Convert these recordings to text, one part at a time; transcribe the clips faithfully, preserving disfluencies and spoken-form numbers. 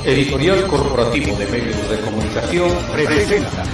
Editorial Corporativo de Medios de Comunicación presenta.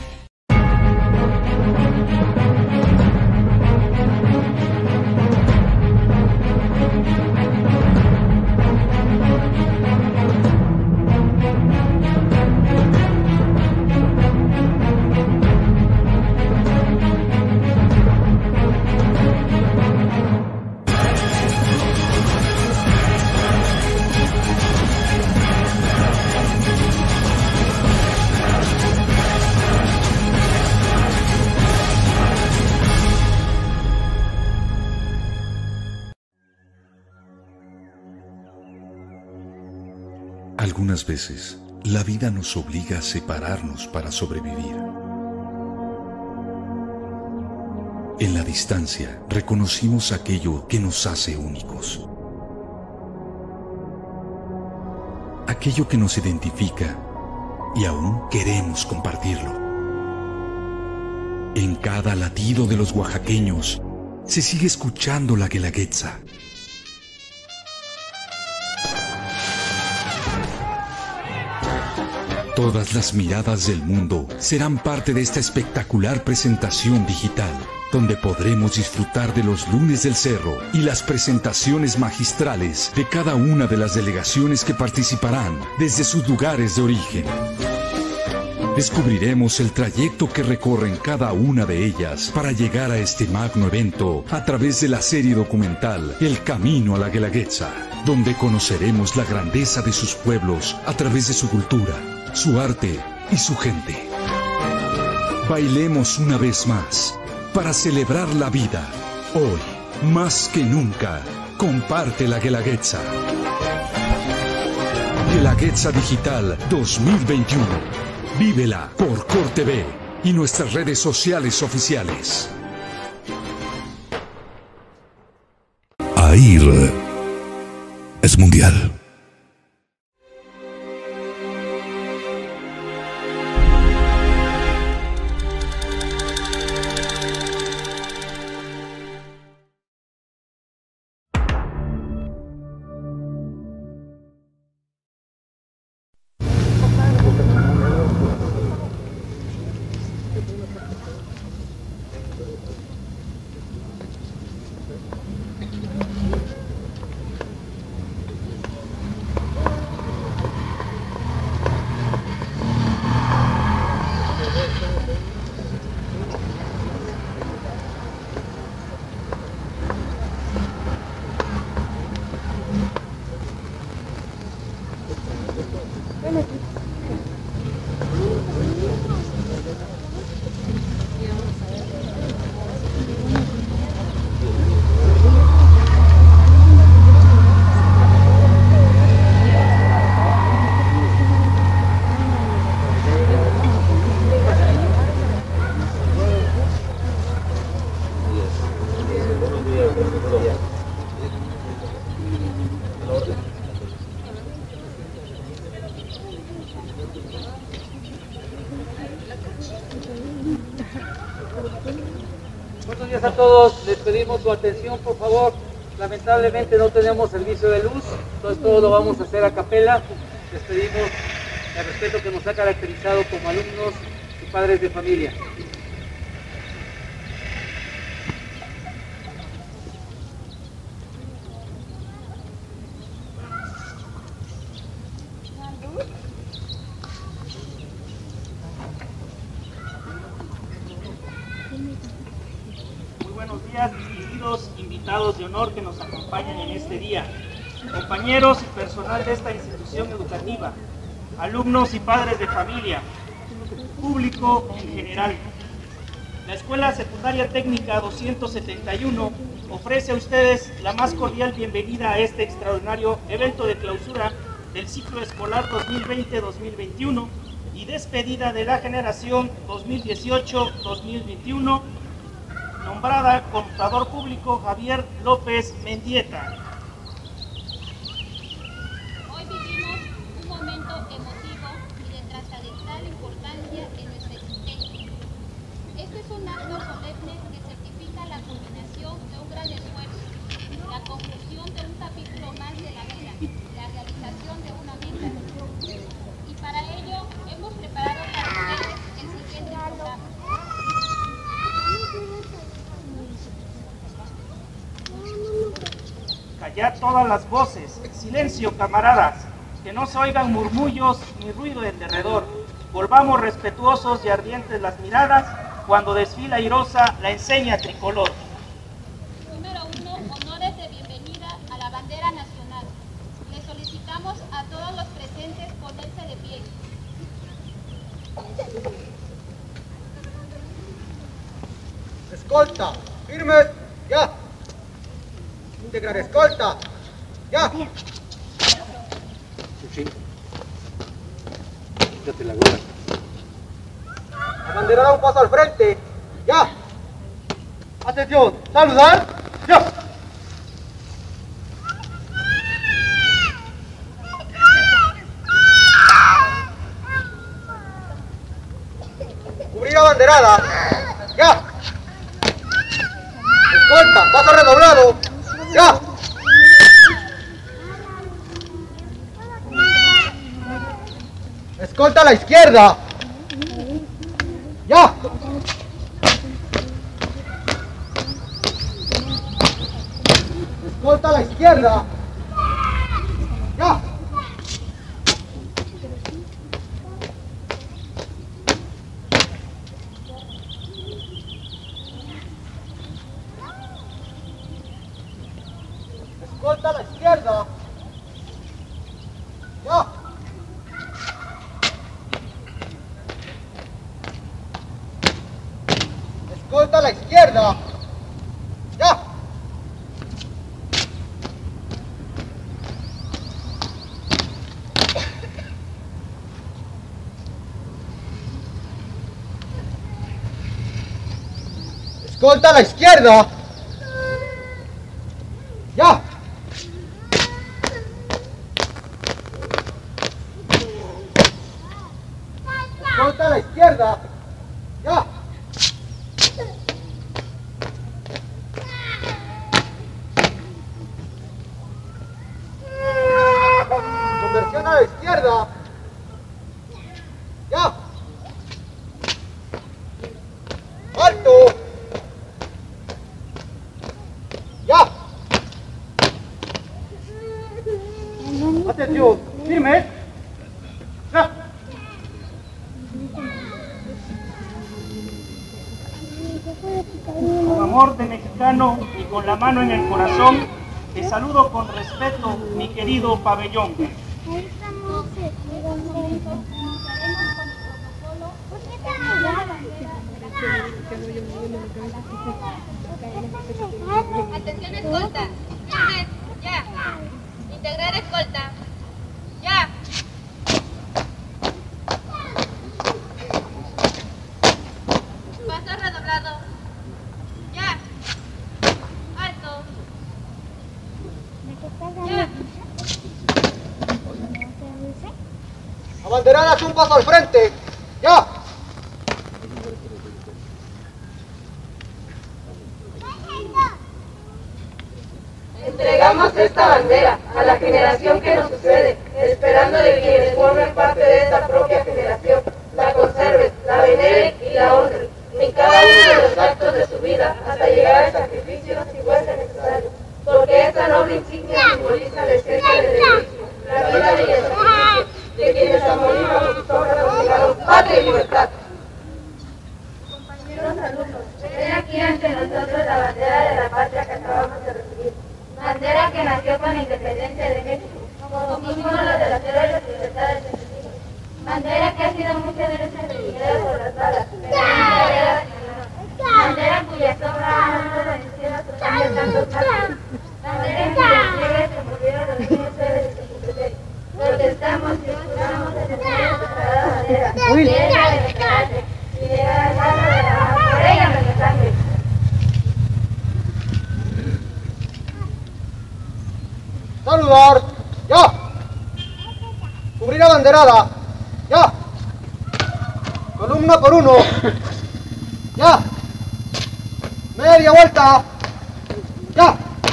Algunas veces, la vida nos obliga a separarnos para sobrevivir. En la distancia, reconocimos aquello que nos hace únicos. Aquello que nos identifica y aún queremos compartirlo. En cada latido de los oaxaqueños se sigue escuchando la guelaguetza. Todas las miradas del mundo serán parte de esta espectacular presentación digital, donde podremos disfrutar de los lunes del cerro y las presentaciones magistrales de cada una de las delegaciones que participarán desde sus lugares de origen. Descubriremos el trayecto que recorren cada una de ellas para llegar a este magno evento a través de la serie documental El Camino a la Guelaguetza, donde conoceremos la grandeza de sus pueblos a través de su cultura, su arte y su gente. Bailemos una vez más para celebrar la vida. Hoy, más que nunca, comparte la Guelaguetza. Guelaguetza Digital dos mil veintiuno. Vívela por Cor T V y nuestras redes sociales oficiales. AIR es mundial. Buenos días a todos, les pedimos su atención por favor. Lamentablemente no tenemos servicio de luz, entonces todo lo vamos a hacer a capela. Les pedimos el respeto que nos ha caracterizado como alumnos y padres de familia. Buenos días, distinguidos invitados de honor que nos acompañan en este día, compañeros y personal de esta institución educativa, alumnos y padres de familia, público en general. La Escuela Secundaria Técnica doscientos setenta y uno ofrece a ustedes la más cordial bienvenida a este extraordinario evento de clausura del ciclo escolar dos mil veinte dos mil veintiuno y despedida de la generación dos mil dieciocho dos mil veintiuno, nombrada Contador Público Javier López Mendieta. Hoy vivimos un momento emotivo y de trascendental importancia en nuestra existencia. Este es un acto solemne que certifica la culminación de un gran esfuerzo, la conclusión de un capítulo más de la vida, la realización de una meta, allá todas las voces. Silencio, camaradas, que no se oigan murmullos ni ruido en derredor. Volvamos respetuosos y ardientes las miradas cuando desfila airosa la enseña tricolor. Número uno, honores de bienvenida a la bandera nacional. Le solicitamos a todos los presentes ponerse de pie. Escolta, firmes, ya. Integrar escolta, ya. Quítate la gorra. Abanderada un paso al frente, ya. Atención, saludar, ya. Cubrir abanderada, ya. Escolta, paso redoblado, ya. Escolta a la izquierda, ya. Escolta a la izquierda, ya. Escolta a la izquierda, ya. Escolta a la izquierda, ya. Escolta a la izquierda, ya. Escolta a la izquierda, ya. Conversión a la izquierda, ya. Alto, ya. Atención, firme, ya. Con amor de mexicano y con la mano en el corazón, te saludo con respeto, mi querido pabellón. Atención escolta. Firmes, ya. Integrar escolta. Ya. Paso redoblado. Ya. Alto. Ya. Abanderadas un paso al frente, ya. Entregamos esta bandera a la generación que nos sucede, esperando de quienes formen parte de esta propia generación, la conserven, la veneren y la honren en cada uno de los actos de su vida, hasta llegar al sacrificio si fuese necesario, porque esta noble insignia simboliza la esencia del heroísmo, la vida y el sacrificio de quienes a morir bajo sus obras nos llegaron patria y libertad. Compañeros alumnos, ven aquí ante nosotros la bandera de la patria que acabamos de recibir. Bandera que nació con la independencia de México, como símbolo de las héroes y libertades de México. Bandera que ha sido muchas veces religada por las balas, pero nunca era lastimada. Bandera cuya sombra ha dado en el cielo sus años tantos mártires. Bandera en cuya pliegue se murieron los niños héroes de Chapultepec. Protestamos y juramos en el cielo de sagrada bandera, llena de nuestra patria, y de la casa de la mano, por ella nuestra sangre. Saludar, ya. Cubrir abanderada, ya. Columna por uno, ya. Media vuelta, ya.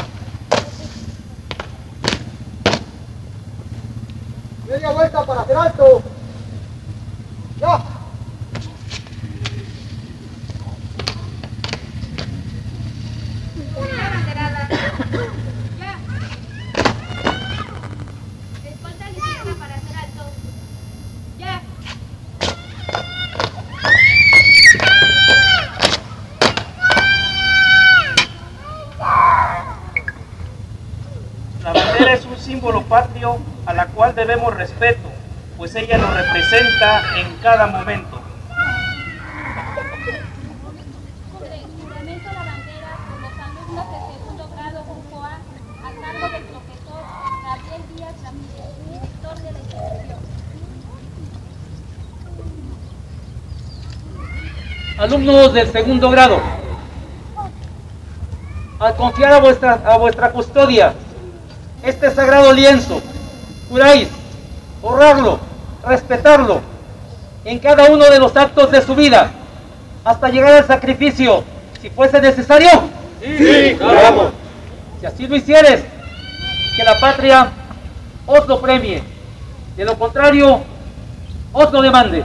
Media vuelta para hacer alto, ya. bandera es un símbolo patrio a la cual debemos respeto, pues ella nos representa en cada momento. Juramento la bandera con los alumnos de segundo grado Grupo A, a cargo del profesor Gabriel Díaz Ramírez, director de la institución. Alumnos del segundo grado, al confiar a vuestra, a vuestra custodia este sagrado lienzo, juráis honrarlo, respetarlo en cada uno de los actos de su vida, hasta llegar al sacrificio, si fuese necesario. Sí, juramos. Si así lo hicieres, que la patria os lo premie, de lo contrario, os lo demande.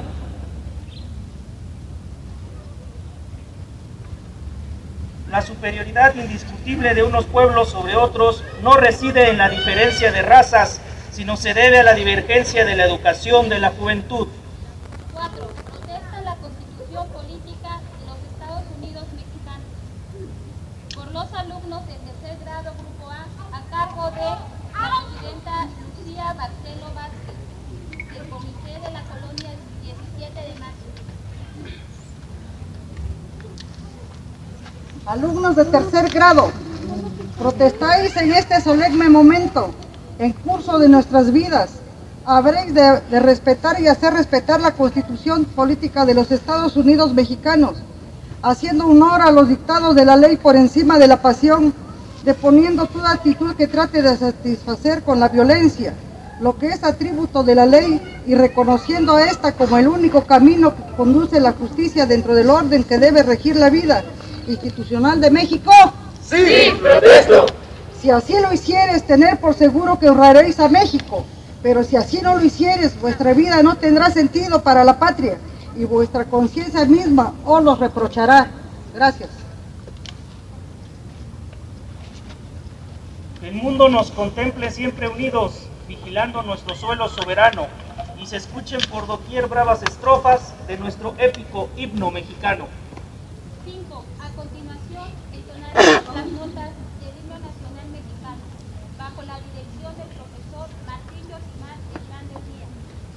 La superioridad indiscutible de unos pueblos sobre otros no reside en la diferencia de razas, sino se debe a la divergencia de la educación de la juventud. cuatro. Protesta la Constitución Política de los Estados Unidos Mexicanos. Por los alumnos del tercer grado Grupo A, a cargo de la presidenta Lucía Barcelo Vázquez, del Comité de la Colonia diecisiete de mayo. Alumnos de tercer grado, protestáis en este solemne momento, en curso de nuestras vidas. Habréis de, de respetar y hacer respetar la Constitución Política de los Estados Unidos Mexicanos, haciendo honor a los dictados de la ley por encima de la pasión, deponiendo toda actitud que trate de satisfacer con la violencia lo que es atributo de la ley y reconociendo a esta como el único camino que conduce a la justicia dentro del orden que debe regir la vida institucional de México. Sí, protesto. Si así lo hicieres, tener por seguro que honraréis a México, pero si así no lo hicieres, vuestra vida no tendrá sentido para la patria y vuestra conciencia misma os lo reprochará. Gracias. Que el mundo nos contemple siempre unidos, vigilando nuestro suelo soberano, y se escuchen por doquier bravas estrofas de nuestro épico himno mexicano. cinco. A continuación, entonaremos las notas del himno nacional mexicano, bajo la dirección del profesor Martín Yosimar Hernández Díaz.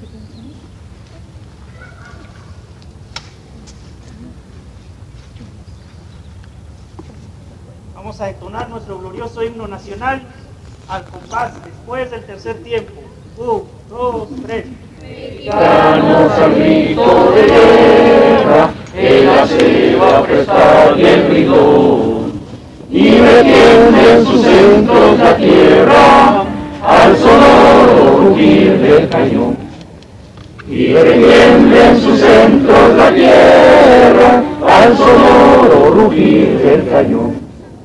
Vamos a entonar nuestro glorioso himno nacional al compás después del tercer tiempo. Un, dos, tres. Mexicanos al grito de guerra, el se va a prestar y el bridón, y retiende en sus centros la tierra al sonoro rugir del cañón. Y retiende en sus centros la tierra al sonoro rugir del cañón.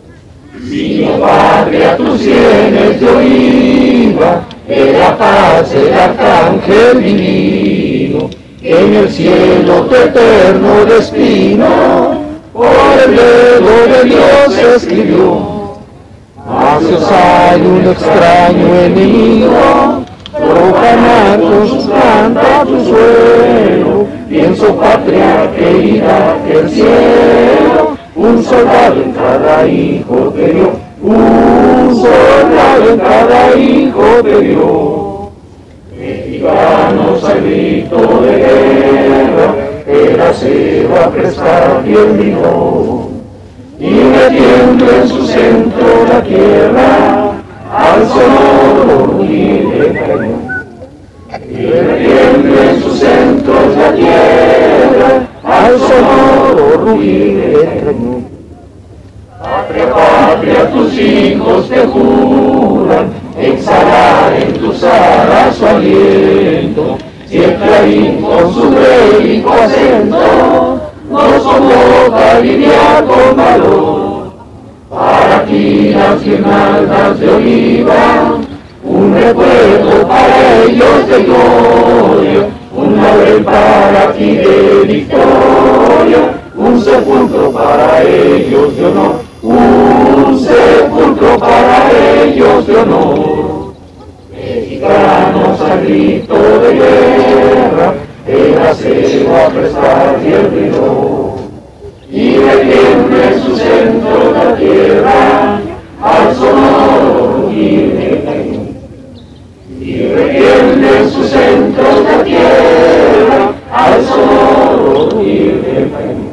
Sigue patria tus sienes de oliva, de la paz el arcángel divino, que en el cielo tu eterno destino por el dedo de Dios escribió. Hacia os hay un extraño enemigo, profanar con sus plantas tu suelo, pienso patria querida del cielo, un soldado en cada hijo te dio, un soldado en cada hijo te dio. Mexicanos al grito de guerra, el se va a prestar y el vino, y metiendo en su centro la tierra al sonoro rugir del cañón. Y metiendo en sus centros la tierra al sonoro rugir del cañón. Patria, patria, tus hijos te juran exhalar en tus alas su aliento, si el clarín con su bélico acento nos convoca a lidiar con valor. Para ti las guirnaldas de oliva, un recuerdo para ellos de gloria, un laurel para ti de victoria, un sepulcro para ellos de honor, un sepulcro para ellos de honor. Mexicanos al grito de guerra, el se va a prestar y el río, y retiende en su centro la tierra al sonoro rugir del cañón. sus centros la tierra al sol firme.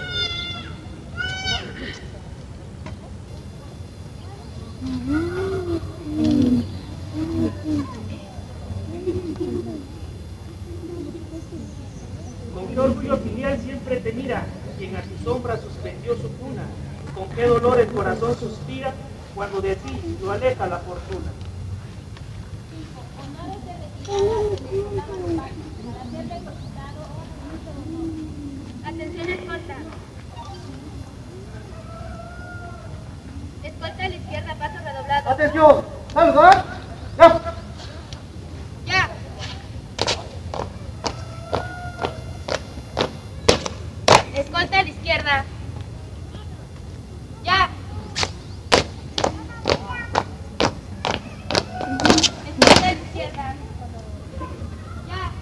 Con qué orgullo filial siempre te mira quien a tu sombra suspendió su cuna. Con qué dolor el corazón suspira cuando de ti lo aleja la fortuna. Atención, escolta. Escolta a la izquierda, paso redoblado. Atención, saludar. Ya. Ya. Escolta a la izquierda. Ya. Escolta a la izquierda. Ya.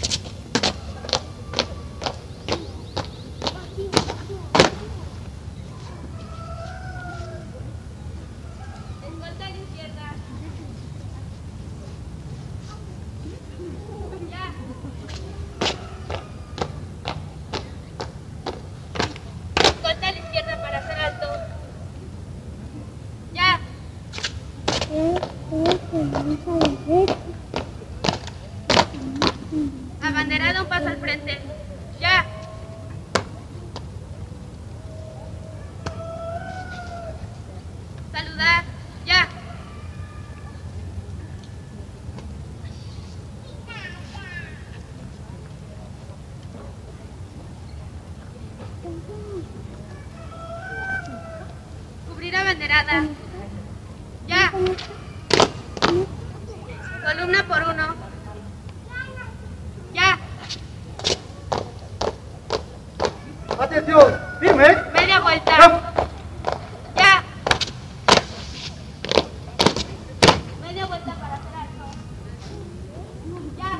Escolta a la izquierda. Ya. Escolta a la izquierda para hacer alto. Ya. Abanderada un paso al frente. Ya. Saludar. Ya. Cubrir abanderada. Ya. Columna por uno. Ya. Atención, firme. Media vuelta. Ya. Ya. Media vuelta para hacer alto. Ya.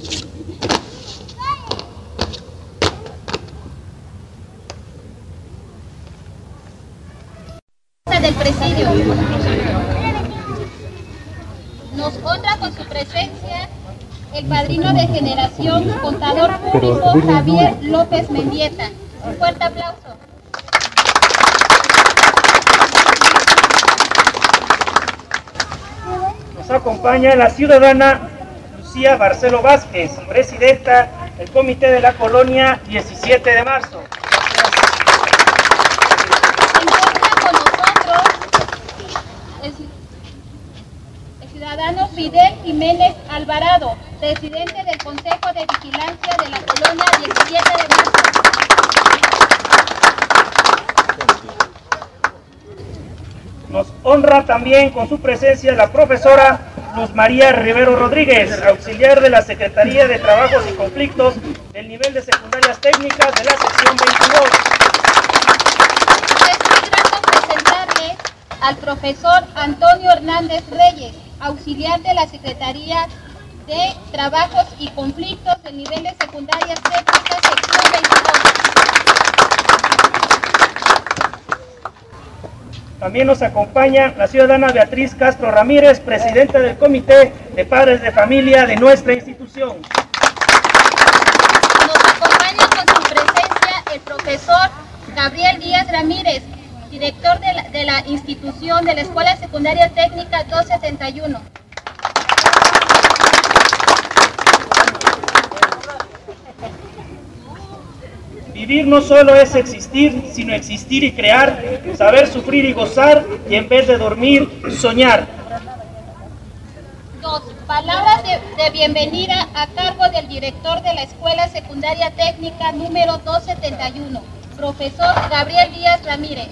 Del presidio. Nos honra con su presencia el padrino de generación, contador público Javier López Mendieta. Un fuerte aplauso. Nos acompaña la ciudadana Lucía Barcelo Vázquez, presidenta del Comité de la Colonia diecisiete de marzo. Se encuentra con nosotros el, el ciudadano Fidel Jiménez Alvarado, presidente del Consejo de Vigilancia de la Colonia diecisiete de marzo. Nos honra también con su presencia la profesora Luz María Rivero Rodríguez, auxiliar de la Secretaría de Trabajos y Conflictos del nivel de secundarias técnicas de la sección veintidós. Es muy grato presentarle al profesor Antonio Hernández Reyes, auxiliar de la Secretaría de Trabajos y Conflictos del nivel de secundarias técnicas sección veintidós. También nos acompaña la ciudadana Beatriz Castro Ramírez, presidenta del Comité de Padres de Familia de nuestra institución. Nos acompaña con su presencia el profesor Gabriel Díaz Ramírez, director de la, de la institución de la Escuela Secundaria Técnica doscientos setenta y uno. Vivir no solo es existir, sino existir y crear, saber sufrir y gozar, y en vez de dormir, soñar. Dos, palabras de, de bienvenida a cargo del director de la Escuela Secundaria Técnica número doscientos setenta y uno, profesor Gabriel Díaz Ramírez.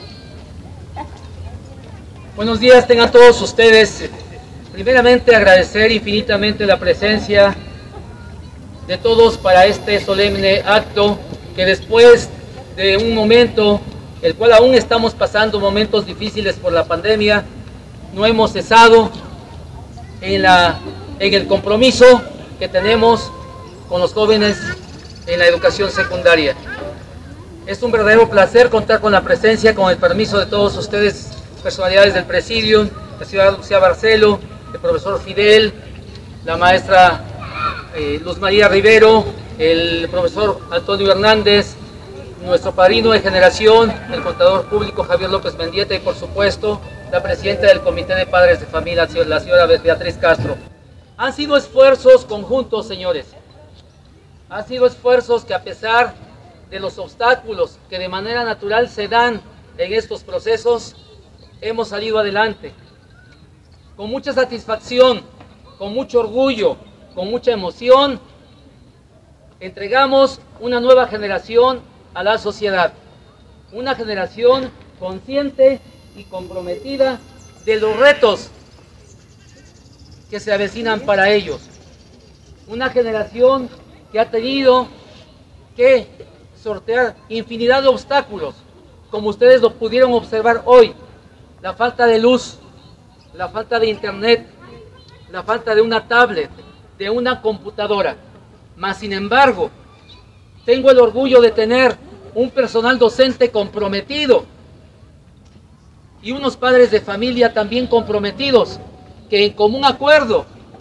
Buenos días tengan todos ustedes. Primeramente agradecer infinitamente la presencia de todos para este solemne acto que después de un momento, el cual aún estamos pasando momentos difíciles por la pandemia, no hemos cesado en, la, en el compromiso que tenemos con los jóvenes en la educación secundaria. Es un verdadero placer contar con la presencia, con el permiso de todos ustedes, personalidades del presidio, la ciudadana Lucía Barcelo, el profesor Fidel, la maestra eh, Luz María Rivero, el profesor Antonio Hernández, nuestro padrino de generación, el contador público Javier López Mendieta y por supuesto la presidenta del Comité de Padres de Familia, la señora Beatriz Castro. Han sido esfuerzos conjuntos, señores. Han sido esfuerzos que a pesar de los obstáculos que de manera natural se dan en estos procesos, hemos salido adelante. Con mucha satisfacción, con mucho orgullo, con mucha emoción, entregamos una nueva generación a la sociedad. Una generación consciente y comprometida de los retos que se avecinan para ellos. Una generación que ha tenido que sortear infinidad de obstáculos, como ustedes lo pudieron observar hoy. La falta de luz, la falta de internet, la falta de una tablet, de una computadora. Mas sin embargo, tengo el orgullo de tener un personal docente comprometido y unos padres de familia también comprometidos, que en común acuerdo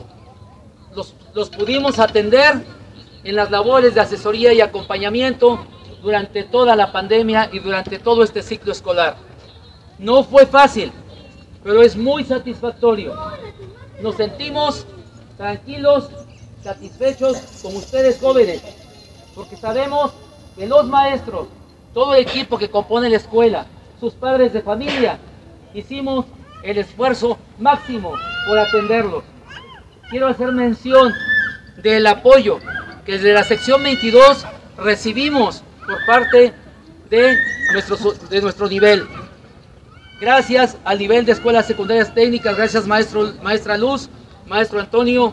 los, los pudimos atender en las labores de asesoría y acompañamiento durante toda la pandemia y durante todo este ciclo escolar. No fue fácil, pero es muy satisfactorio. Nos sentimos tranquilos, satisfechos con ustedes jóvenes, porque sabemos que los maestros, todo el equipo que compone la escuela, sus padres de familia, hicimos el esfuerzo máximo por atenderlos. Quiero hacer mención del apoyo que desde la sección veintidós recibimos por parte de nuestro, de nuestro nivel. Gracias al nivel de escuelas secundarias técnicas, gracias maestro, maestra Luz, maestro Antonio.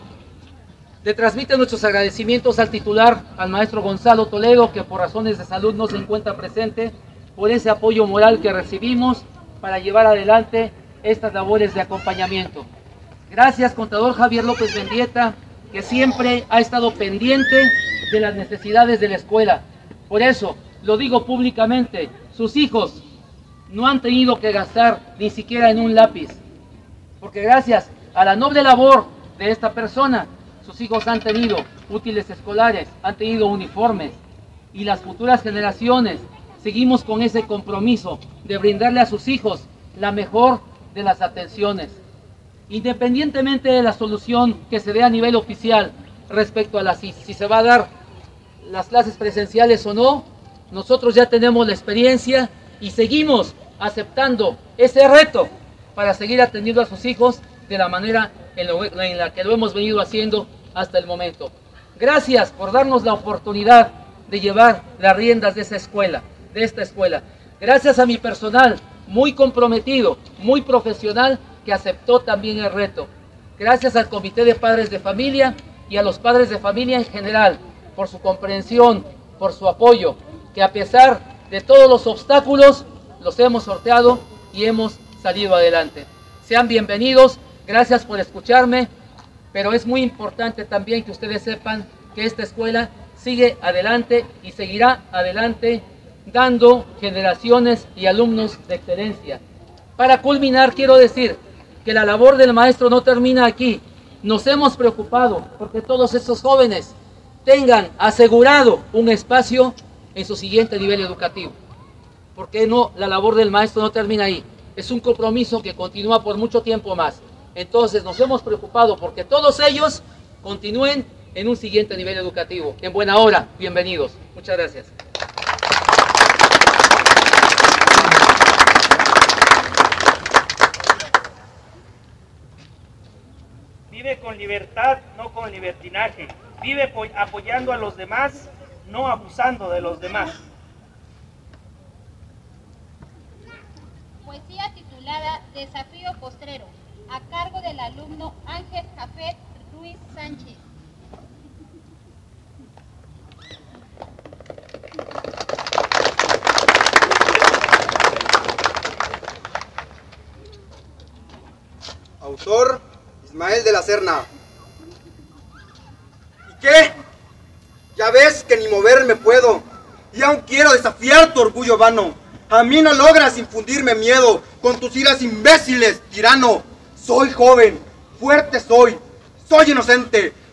Le transmiten nuestros agradecimientos al titular, al maestro Gonzalo Toledo, que por razones de salud no se encuentra presente, por ese apoyo moral que recibimos para llevar adelante estas labores de acompañamiento. Gracias, contador Javier López Mendieta, que siempre ha estado pendiente de las necesidades de la escuela. Por eso, lo digo públicamente, sus hijos no han tenido que gastar ni siquiera en un lápiz, porque gracias a la noble labor de esta persona, sus hijos han tenido útiles escolares, han tenido uniformes, y las futuras generaciones seguimos con ese compromiso de brindarle a sus hijos la mejor de las atenciones. Independientemente de la solución que se dé a nivel oficial respecto a la, si, si se va a dar las clases presenciales o no, nosotros ya tenemos la experiencia y seguimos aceptando ese reto para seguir atendiendo a sus hijos de la manera en, lo, en la que lo hemos venido haciendo hasta el momento. Gracias por darnos la oportunidad de llevar las riendas de esa escuela, de esta escuela. Gracias a mi personal muy comprometido, muy profesional, que aceptó también el reto. Gracias al Comité de Padres de Familia y a los padres de familia en general por su comprensión, por su apoyo, que a pesar de todos los obstáculos los hemos sorteado y hemos salido adelante. Sean bienvenidos, gracias por escucharme, pero es muy importante también que ustedes sepan que esta escuela sigue adelante y seguirá adelante dando generaciones y alumnos de excelencia. Para culminar, quiero decir que la labor del maestro no termina aquí. Nos hemos preocupado porque todos estos jóvenes tengan asegurado un espacio en su siguiente nivel educativo. Porque no, la labor del maestro no termina ahí. Es un compromiso que continúa por mucho tiempo más. Entonces nos hemos preocupado porque todos ellos continúen en un siguiente nivel educativo. En buena hora, bienvenidos. Muchas gracias. Vive con libertad, no con libertinaje. Vive apoyando a los demás, no abusando de los demás. Poesía titulada Desafío Postrero, a cargo del alumno Ángel Jafet Ruiz Sánchez. Autor Ismael de la Serna. ¿Y qué? Ya ves que ni moverme puedo, y aún quiero desafiar tu orgullo vano. A mí no logras infundirme miedo con tus iras imbéciles, tirano. Soy joven, fuerte soy, soy inocente,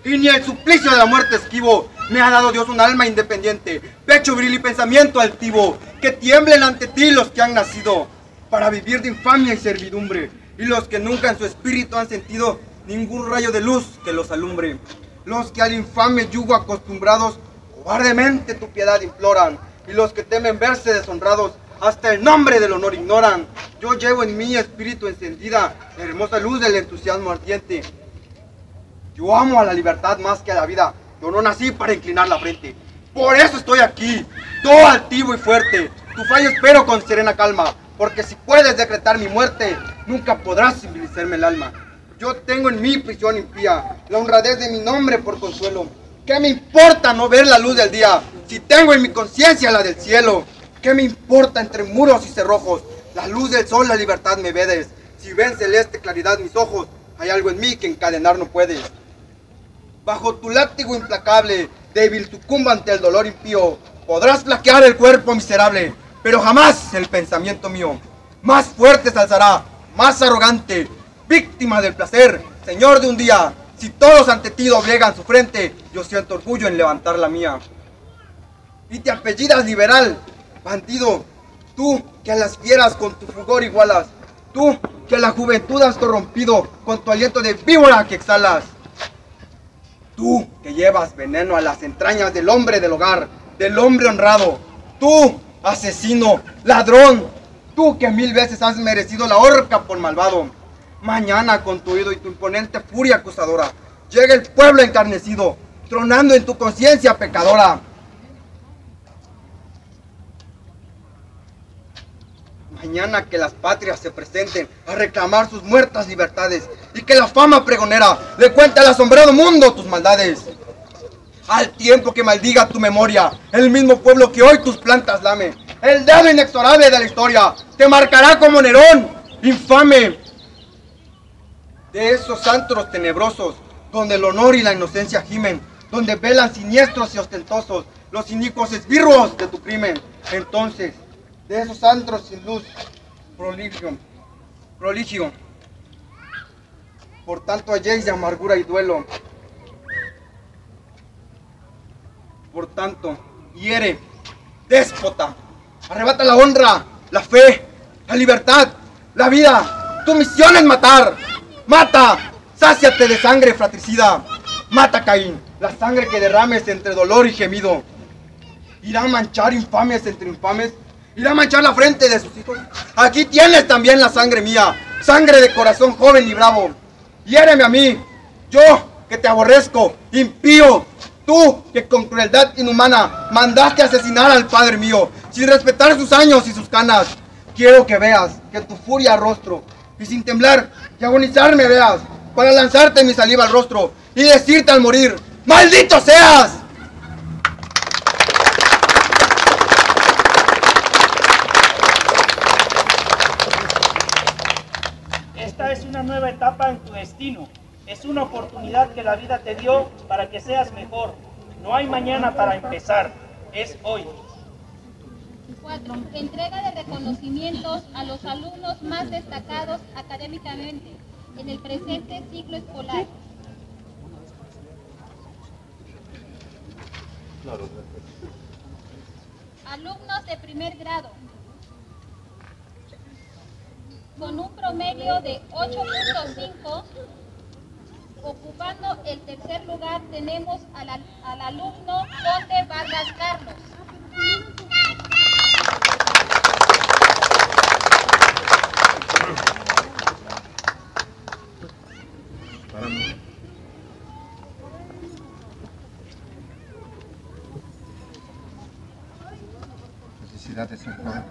y ni el suplicio de la muerte esquivo. Me ha dado Dios un alma independiente, pecho viril y pensamiento altivo, que tiemblen ante ti los que han nacido para vivir de infamia y servidumbre, y los que nunca en su espíritu han sentido ningún rayo de luz que los alumbre. Los que al infame yugo acostumbrados cobardemente tu piedad imploran, y los que temen verse deshonrados hasta el nombre del honor ignoran. Yo llevo en mi espíritu encendida la hermosa luz del entusiasmo ardiente. Yo amo a la libertad más que a la vida. Yo no nací para inclinar la frente. Por eso estoy aquí, todo altivo y fuerte. Tu fallo espero con serena calma, porque si puedes decretar mi muerte, nunca podrás civilizarme el alma. Yo tengo en mi prisión impía la honradez de mi nombre por consuelo. ¿Qué me importa no ver la luz del día, si tengo en mi conciencia la del cielo? ¿Qué me importa entre muros y cerrojos la luz del sol, la libertad me vedes? Si ven celeste claridad mis ojos, hay algo en mí que encadenar no puedes. Bajo tu látigo implacable, débil sucumba ante el dolor impío. Podrás flaquear el cuerpo miserable, pero jamás el pensamiento mío. Más fuerte se alzará, más arrogante, víctima del placer, señor de un día. Si todos ante ti doblegan su frente, yo siento orgullo en levantar la mía. Y te apellidas liberal, bandido, tú que a las fieras con tu fulgor igualas, tú que a la juventud has corrompido con tu aliento de víbora que exhalas. Tú que llevas veneno a las entrañas del hombre del hogar, del hombre honrado. Tú, asesino, ladrón, tú que mil veces has merecido la horca por malvado. Mañana con tu oído y tu imponente furia acusadora, llega el pueblo encarnecido, tronando en tu conciencia pecadora. Mañana que las patrias se presenten a reclamar sus muertas libertades y que la fama pregonera le cuente al asombrado mundo tus maldades. Al tiempo que maldiga tu memoria, el mismo pueblo que hoy tus plantas lame, el dedo inexorable de la historia te marcará como Nerón, infame. De esos antros tenebrosos, donde el honor y la inocencia gimen, donde velan siniestros y ostentosos los inicuos esbirros de tu crimen. Entonces, de esos antros sin luz, proligio, proligio, por tanto halléis de amargura y duelo. Por tanto, hiere, déspota, arrebata la honra, la fe, la libertad, la vida. Tu misión es matar. Mata, sáciate de sangre fratricida. Mata, Caín, la sangre que derrames entre dolor y gemido. ¿Irá a manchar infames entre infames? ¿Irá a manchar la frente de sus hijos? Aquí tienes también la sangre mía, sangre de corazón joven y bravo. Hiéreme a mí, yo que te aborrezco, impío. Tú que con crueldad inhumana mandaste asesinar al padre mío, sin respetar sus años y sus canas. Quiero que veas que tu furia rostro, y sin temblar y agonizar me veas, para lanzarte mi saliva al rostro y decirte al morir, ¡maldito seas! Esta es una nueva etapa en tu destino. Es una oportunidad que la vida te dio para que seas mejor. No hay mañana para empezar, es hoy. cuatro. Entrega de reconocimientos a los alumnos más destacados académicamente en el presente ciclo escolar. Alumnos de primer grado, con un promedio de ocho punto cinco, ocupando el tercer lugar tenemos al, al alumno Conde Vargas Carlos. Felicidades, señor.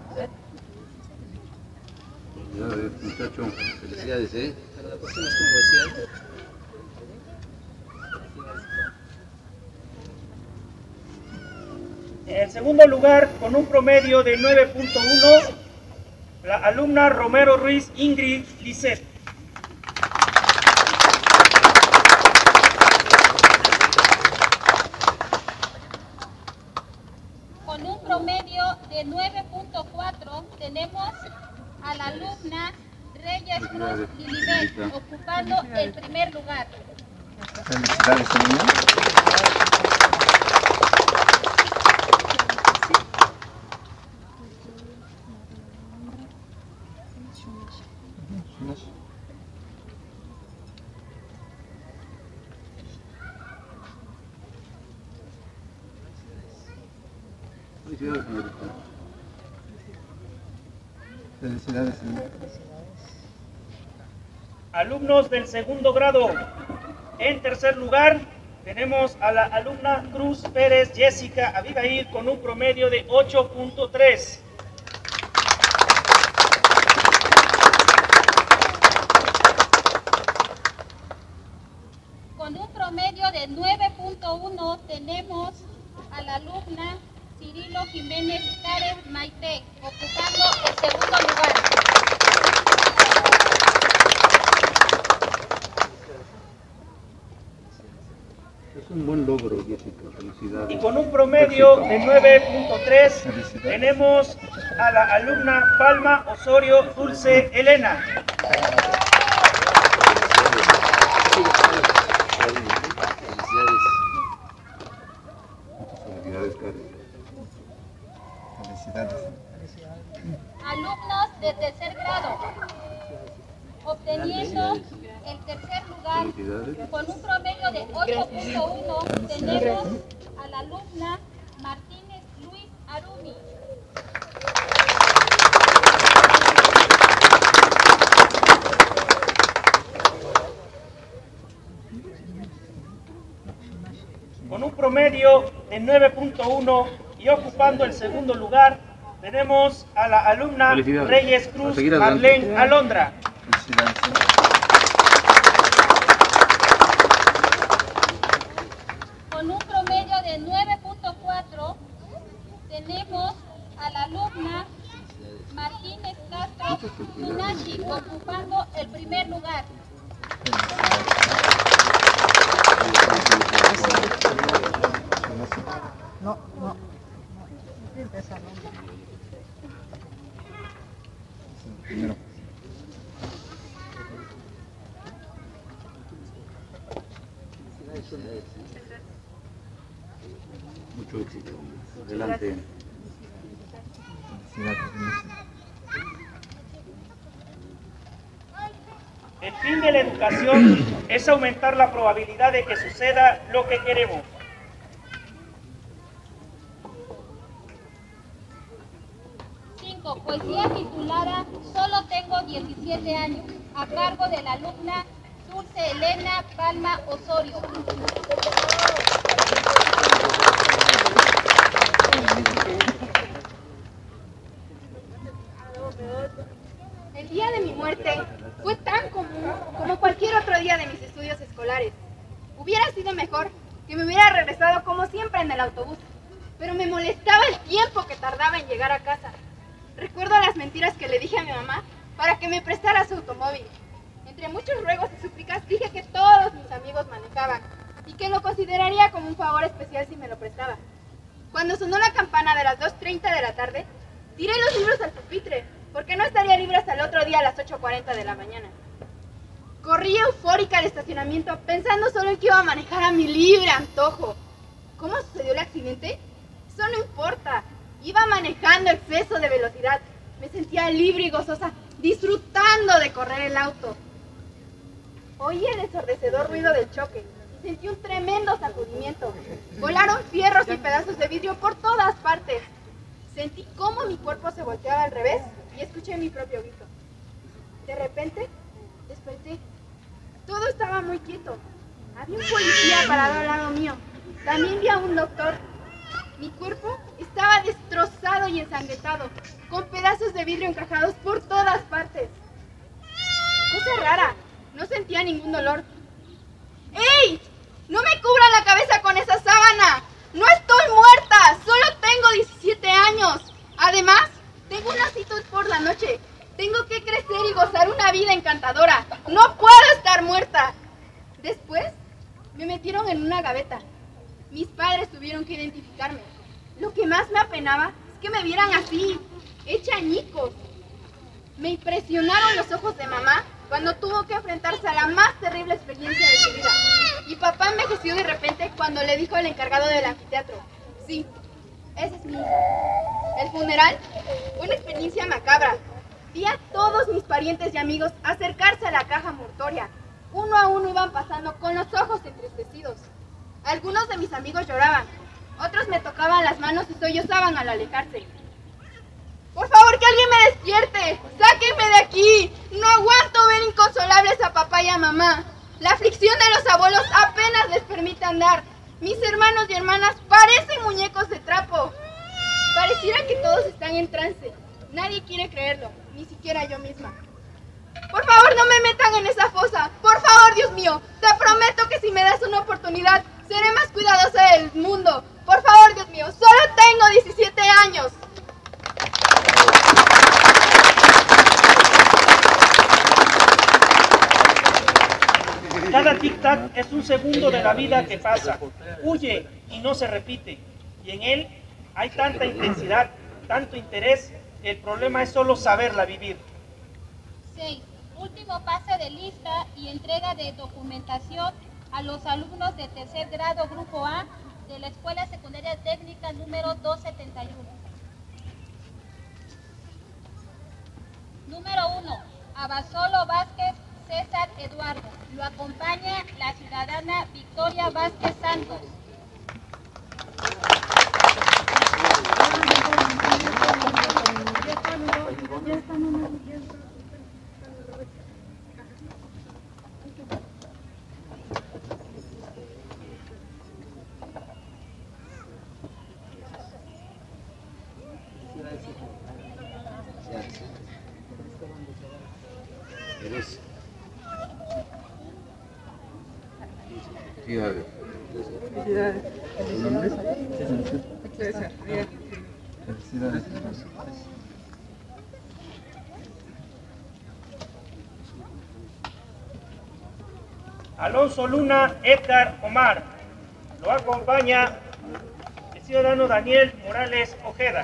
Felicidades, muchacho. Felicidades, ¿eh? En el segundo lugar, con un promedio de nueve punto uno, la alumna Romero Ruiz Ingrid Lisset. Con un promedio de nueve punto cuatro tenemos a la alumna Reyes Cruz Lilibet, ocupando el primer lugar. Felicidades, niña. Felicidades, señorita. Felicidades, señorita. Alumnos del segundo grado, en tercer lugar tenemos a la alumna Cruz Pérez Jessica Abigail con un promedio de ocho punto tres. Con un promedio de nueve punto uno tenemos a la alumna Cirilo Jiménez Cárez Maite, ocupando el segundo lugar. Es un buen logro, Jessica. Felicidades. Y con un promedio de nueve punto tres tenemos a la alumna Palma Osorio Dulce Elena. Felicidades, Karen. Felicidades. Alumnos de tercer grado, obteniendo el tercer lugar con un promedio de ocho punto uno tenemos a la alumna Martínez Luis Arumi. Con un promedio de nueve punto uno y ocupando el segundo lugar tenemos a la alumna Reyes Cruz Marlene Alondra. Con un promedio de nueve punto cuatro tenemos a la alumna Martínez Castro Minachi ocupando el primer lugar. No, no. Primero. Mucho éxito. Adelante. El fin de la educación es aumentar la probabilidad de que suceda lo que queremos. cinco. Poesía titulada Solo tengo diecisiete años, a cargo de la alumna Dulce Elena Palma Osorio. El día de mi muerte fue tan común como cualquier otro día de mis estudios escolares. Hubiera sido mejor que me hubiera regresado como siempre en el autobús, pero me molestaba el tiempo que tardaba en llegar a casa. Recuerdo las mentiras que le dije a mi mamá para que me prestara su automóvil. Entre muchos ruegos y súplicas dije que todos mis amigos manejaban y que lo consideraría como un favor especial si me lo prestaba. Cuando sonó la campana de las dos treinta de la tarde, tiré los libros al pupitre, porque no estaría libre hasta el otro día a las ocho cuarenta de la mañana. Corrí eufórica al estacionamiento pensando solo en que iba a manejar a mi libre antojo. ¿Cómo sucedió el accidente? Eso no importa. Iba manejando a exceso de velocidad. Me sentía libre y gozosa, disfrutando de correr el auto. Oí el ensordecedor ruido del choque y sentí un tremendo sacudimiento. Volaron fierros y pedazos de vidrio por todas partes. Sentí cómo mi cuerpo se volteaba al revés y escuché mi propio grito. De repente, desperté. Todo estaba muy quieto. Había un policía parado al lado mío. También vi a un doctor. Mi cuerpo estaba destrozado y ensangrentado, con pedazos de vidrio encajados por todas partes. Cosa rara, no sentía ningún dolor. ¡Ey! ¡No me cubran la cabeza con esa sábana! ¡No estoy muerta! ¡Solo tengo diecisiete años! Además, tengo una cita por la noche. Tengo que crecer y gozar una vida encantadora. ¡No puedo estar muerta! Después, me metieron en una gaveta. Mis padres tuvieron que identificarme. Lo que más me apenaba es que me vieran así, hecha añicos. Me impresionaron los ojos de mamá cuando tuvo que enfrentarse a la más terrible experiencia de su vida. Y le dijo el encargado del anfiteatro. Sí, ese es mi hijo. El funeral, una experiencia macabra. Vi a todos mis parientes y amigos acercarse a la caja mortuoria. Uno a uno iban pasando con los ojos entristecidos. Algunos de mis amigos lloraban, otros me tocaban las manos y sollozaban al alejarse. ¡Por favor, que alguien me despierte! ¡Sáquenme de aquí! No aguanto ver inconsolables a papá y a mamá. La aflicción de los abuelos apenas les permite andar. Mis hermanos y hermanas parecen muñecos de trapo. Pareciera que todos están en trance. Nadie quiere creerlo, ni siquiera yo misma. Por favor, no me metan en esa fosa. Por favor, Dios mío, te prometo que si me das una oportunidad, seré más cuidadosa del mundo. Por favor, Dios mío, solo tengo diecisiete años. Cada tic-tac es un segundo de la vida que pasa, huye y no se repite. Y en él hay tanta intensidad, tanto interés, que el problema es solo saberla vivir. seis. Último pase de lista y entrega de documentación a los alumnos de tercer grado Grupo A de la Escuela Secundaria Técnica número doscientos setenta y uno. Número uno. Abasolo Vázquez César Eduardo. Lo acompaña la ciudadana Victoria Vázquez Santos. Felicidades. Felicidades. ¿Tu nombre? César. Felicidades. Alonso Luna Edgar Omar. Lo acompaña el ciudadano Daniel Morales Ojeda.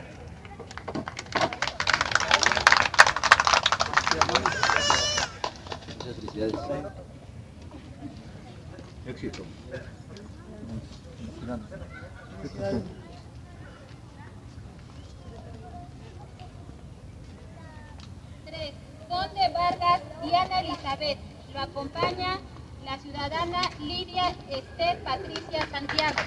Felicidades. Éxito. tres. Conde Vargas Diana Elizabeth. Lo acompaña la ciudadana Lidia Esther Patricia Santiago.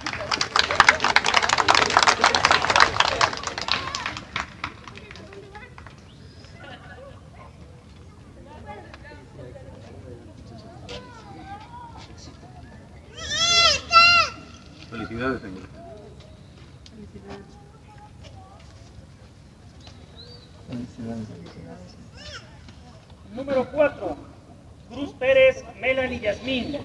Felicidades, señor. Felicidades. Número cuatro. Cruz Pérez Melanie Yasmín.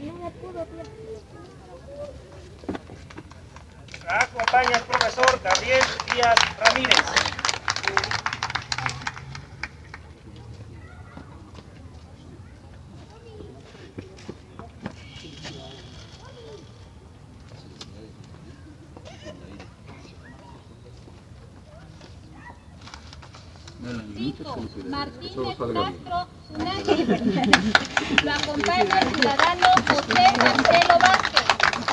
La acompaña el profesor Gabriel Díaz Ramírez. cinco. Martínez Castro Zunagui. Lo acompaña el ciudadano José Marcelo Vázquez.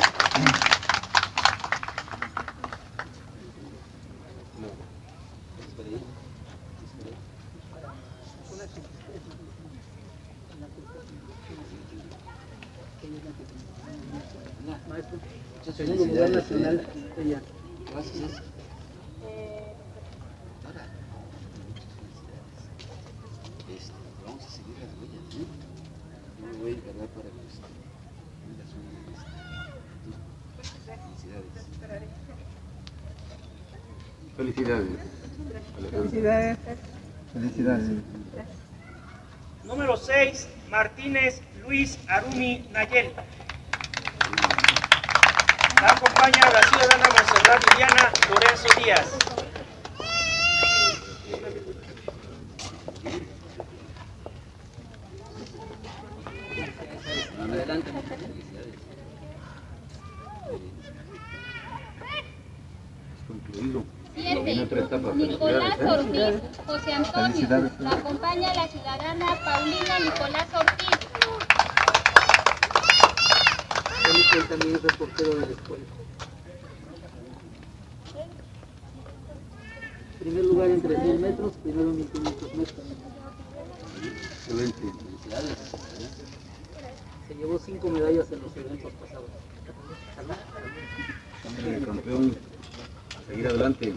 Segundo lugar nacional. Ella. Gracias. Vamos a seguir las huellas, ¿sí? Yo me voy a encargar para que usted digas una Felicidades. Felicidades. Felicidades. Número seis. Martínez Luis Arumi Nayel. La acompaña la ciudadana Monserrat Liliana Lorenzo Díaz. Adelante. Concluido. siete. Nicolás Ortiz José Antonio. La acompaña la ciudadana Paulina Nicolás Ortiz. que él también es reportero de la escuela. Primer lugar en tres mil metros, primero en mil quinientos metros. Excelente, felicidades. Se llevó cinco medallas en los eventos pasados. El campeón, a seguir adelante.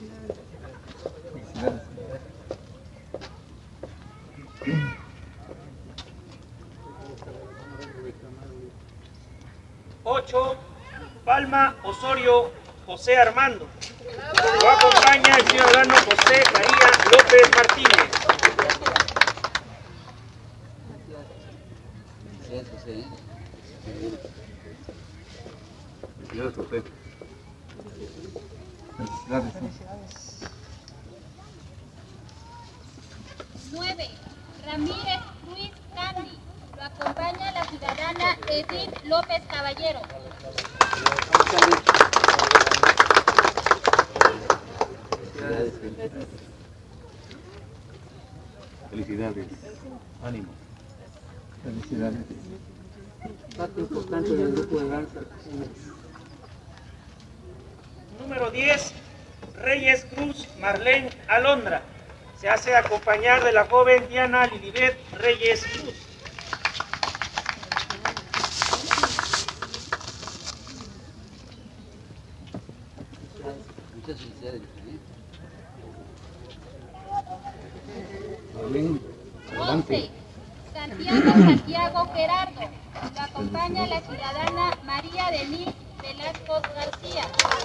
ocho. Palma Osorio José Armando. Lo acompaña el ciudadano José María López Martínez. Felicidades, José. Felicidades, José. Felicidades. nueve. Ramírez Ruiz Candy. Lo acompaña la ciudadana Edith López Caballero. Felicidades. Ánimo. Felicidades. Parte importante del grupo de danza. Número diez. Reyes Cruz Marlene Alondra. Se hace acompañar de la joven Diana Lilibet Reyes Cruz. Muchas felicidades. once. Santiago Santiago Gerardo. Lo acompaña la ciudadana María Denise Velasco García.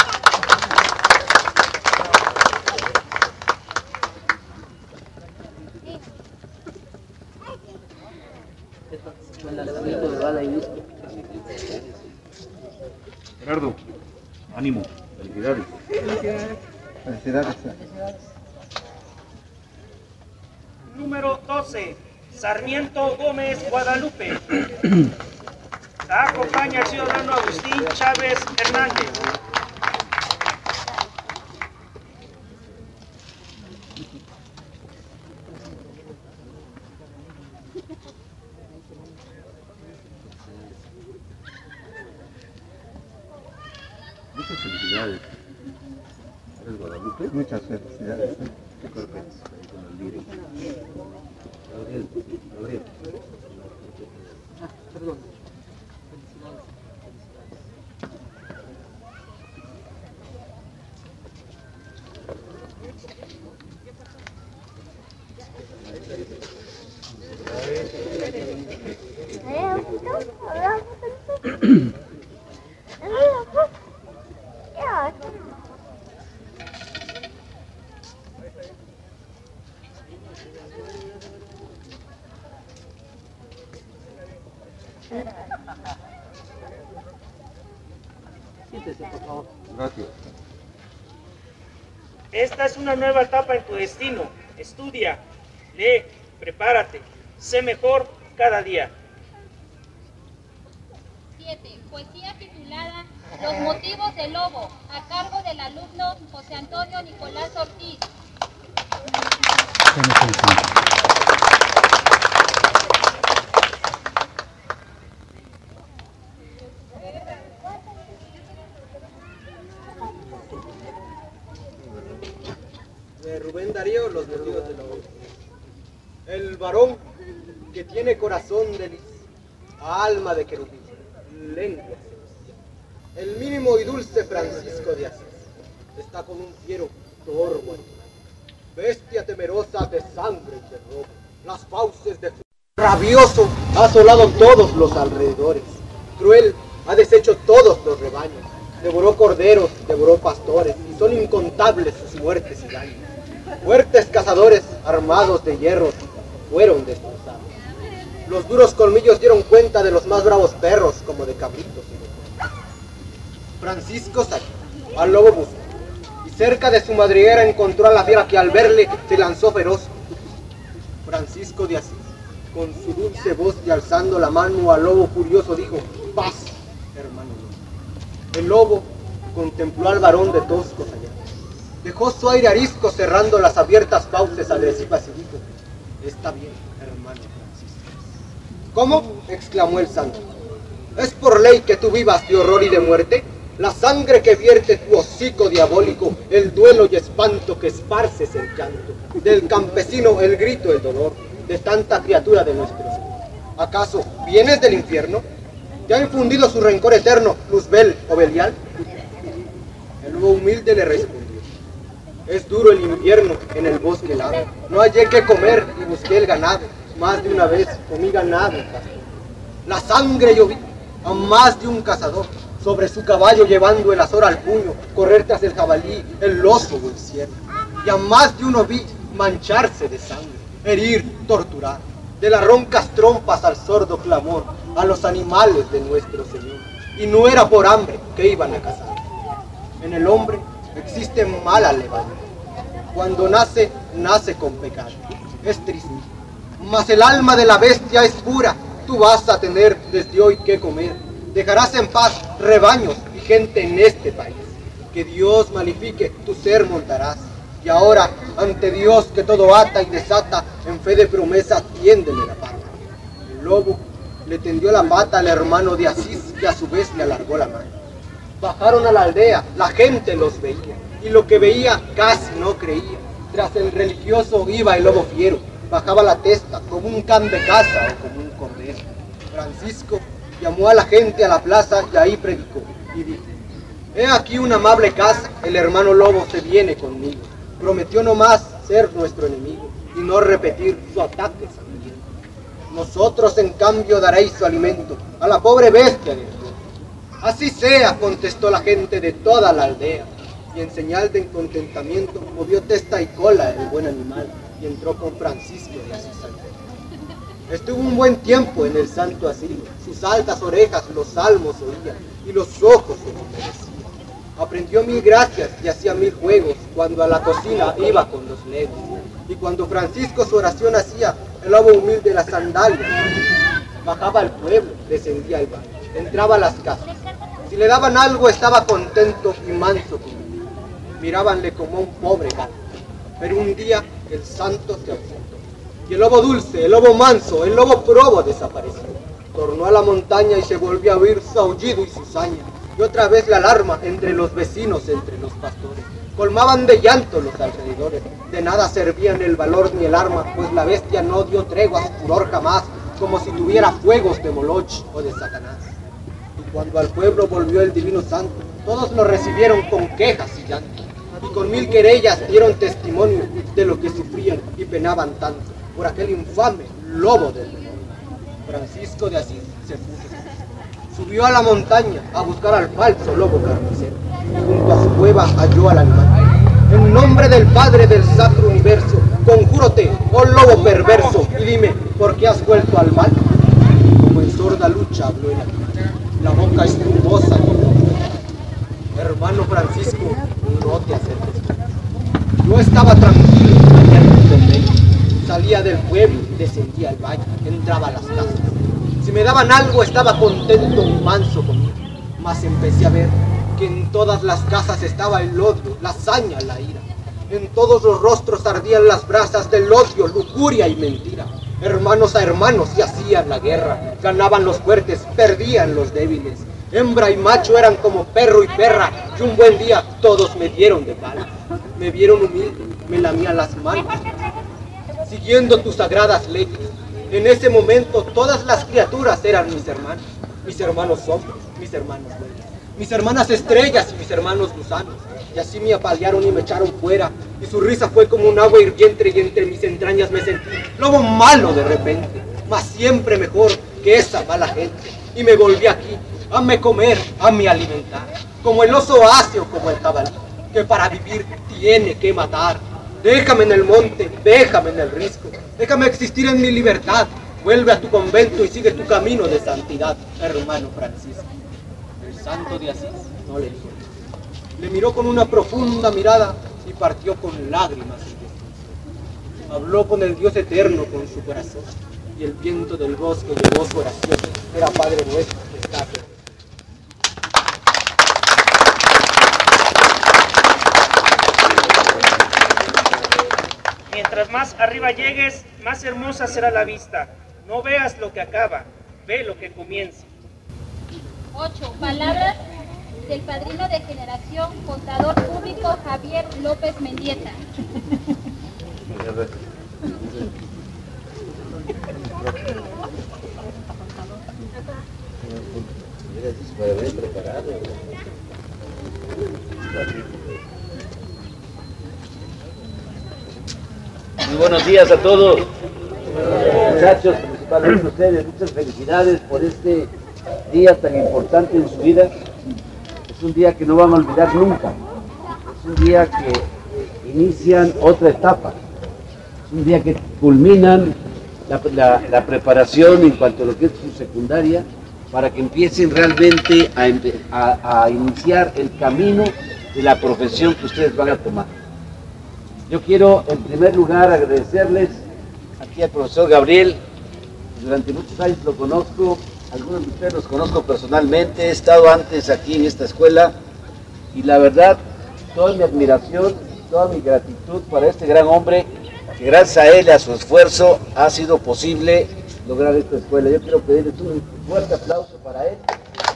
Gerardo, ánimo. Felicidades. Felicidades. Número doce. Sarmiento Gómez Guadalupe. La acompaña el ciudadano Agustín Chávez Hernández. Muchas felicidades. ¿Eres Guadalupe? Muchas felicidades. Qué cuerpo es, ahí con el líder. Gabriel, Gabriel. Ah, perdón. Siéntese, por favor. Gracias. Esta es una nueva etapa en tu destino. Estudia, lee, prepárate, sé mejor cada día. siete. Poesía titulada Los motivos del lobo, a cargo del alumno José Antonio Nicolás Ortiz. De Rubén Darío, Los motivos del lobo. El varón que tiene corazón de lis, alma de querubín, lengua. El mínimo y dulce Francisco de Asís está con un fiero torvo, bestia temerosa de sangre y de robo. Las fauces de rabioso ha asolado todos los alrededores. Cruel ha deshecho todos los rebaños. Devoró corderos, devoró pastores, y son incontables sus muertes y daños. Fuertes cazadores armados de hierro fueron destrozados. Los duros colmillos dieron cuenta de los más bravos perros como de cabritos. Francisco salió, al lobo buscó, y cerca de su madriguera encontró a la fiera que al verle se lanzó feroz. Francisco de Asís, con su dulce voz y alzando la mano al lobo furioso dijo: paz, hermano lobo. El lobo contempló al varón de toscos allá. Dejó su aire arisco cerrando las abiertas fauces agresivas y dijo: está bien, hermano Francisco. ¿Cómo? Exclamó el santo. ¿Es por ley que tú vivas de horror y de muerte? La sangre que vierte tu hocico diabólico, el duelo y espanto que esparces el llanto, del campesino el grito, el dolor, de tanta criatura de nuestro Señor. ¿Acaso vienes del infierno? ¿Te ha infundido su rencor eterno, Luzbel o Belial? El lobo humilde le respondió: es duro el invierno en el bosque helado, no hallé qué comer y busqué el ganado, más de una vez comí ganado y pastor. La sangre yo vi a más de un cazador, sobre su caballo llevando el azor al puño, correr tras el jabalí, el oso o el ciervo. Y a más de uno vi mancharse de sangre, herir, torturar, de las roncas trompas al sordo clamor, a los animales de nuestro Señor. Y no era por hambre que iban a cazar. En el hombre existe mala levadura. Cuando nace, nace con pecado. Es triste. Mas el alma de la bestia es pura. Tú vas a tener desde hoy que comer. Dejarás en paz rebaños y gente en este país. Que Dios magnifique, tu ser montarás. Y ahora, ante Dios que todo ata y desata, en fe de promesa, tiéndele la pata. El lobo le tendió la pata al hermano de Asís, que a su vez le alargó la mano. Bajaron a la aldea, la gente los veía, y lo que veía casi no creía. Tras el religioso iba el lobo fiero, bajaba la testa como un can de caza o como un cordero. Francisco llamó a la gente a la plaza y ahí predicó, y dijo: he aquí una amable casa, el hermano lobo se viene conmigo. Prometió no más ser nuestro enemigo y no repetir su ataque sangriento. Nosotros en cambio daréis su alimento a la pobre bestia de Dios. Así sea, contestó la gente de toda la aldea, y en señal de contentamiento movió testa y cola el buen animal y entró con Francisco de Asís al pueblo. Estuvo un buen tiempo en el santo asilo, sus altas orejas los salmos oía y los ojos se humedecían. Aprendió mil gracias y hacía mil juegos cuando a la cocina iba con los legos. Y cuando Francisco su oración hacía, el lobo humilde las sandalias bajaba al pueblo, descendía al baño, entraba a las casas. Si le daban algo estaba contento y manso con él. Mirábanle como a un pobre gato. Pero un día el santo se ausentó. Y el lobo dulce, el lobo manso, el lobo probo desapareció. Tornó a la montaña y se volvió a oír su aullido y su saña. Y otra vez la alarma entre los vecinos, entre los pastores. Colmaban de llanto los alrededores. De nada servían el valor ni el arma, pues la bestia no dio tregua a su furor jamás, como si tuviera fuegos de Moloch o de Satanás. Y cuando al pueblo volvió el divino santo, todos lo recibieron con quejas y llanto. Y con mil querellas dieron testimonio de lo que sufrían y penaban tanto por aquel infame lobo del demonio. Francisco de Asís se puso. Subió a la montaña a buscar al falso lobo carnicero, y junto a su cueva halló al animal. En nombre del Padre del Sacro Universo, conjúrote, oh lobo perverso, y dime, ¿por qué has vuelto al mal? Como en sorda lucha habló el animal, la boca espumosa. Hermano Francisco, no te acerques. Yo estaba tranquilo allá en el convento. Salía del pueblo, descendía al valle, entraba a las casas. Si me daban algo estaba contento y manso conmigo, mas empecé a ver que en todas las casas estaba el odio, la hazaña, la ira. En todos los rostros ardían las brasas del odio, lujuria y mentira. Hermanos a hermanos se hacían la guerra, ganaban los fuertes, perdían los débiles. Hembra y macho eran como perro y perra, y un buen día todos me dieron de pala. Me vieron humilde, me lamían las manos, siguiendo tus sagradas leyes. En ese momento todas las criaturas eran mis hermanos, mis hermanos hombres, mis hermanos buenos, mis hermanas estrellas y mis hermanos gusanos. Y así me apalearon y me echaron fuera, y su risa fue como un agua hirviente y entre mis entrañas me sentí lobo malo de repente, mas siempre mejor que esa mala gente. Y me volví aquí, a me comer, a me alimentar, como el oso hace o como el jabalí, que para vivir tiene que matar. Déjame en el monte, déjame en el risco, déjame existir en mi libertad. Vuelve a tu convento y sigue tu camino de santidad, hermano Francisco. El santo de Asís no le dijo. Le miró con una profunda mirada y partió con lágrimas y destrucción. Habló con el Dios eterno con su corazón, y el viento del bosque llevó su oración. Era Padre nuestro que está aquí. Mientras más arriba llegues, más hermosa será la vista. No veas lo que acaba, ve lo que comienza. ocho. Palabras del padrino de generación, contador público Javier López Mendieta. Muy buenos días a todos, muchachos, principalmente ustedes. Muchas felicidades por este día tan importante en su vida. Es un día que no van a olvidar nunca. Es un día que inician otra etapa. Es un día que culminan la, la, la preparación en cuanto a lo que es su secundaria, para que empiecen realmente a, a, a iniciar el camino de la profesión que ustedes van a tomar. Yo quiero en primer lugar agradecerles aquí al profesor Gabriel. Durante muchos años lo conozco, algunos de ustedes los conozco personalmente, he estado antes aquí en esta escuela y la verdad, toda mi admiración, toda mi gratitud para este gran hombre, que gracias a él, a su esfuerzo, ha sido posible lograr esta escuela. Yo quiero pedirles un fuerte aplauso para él.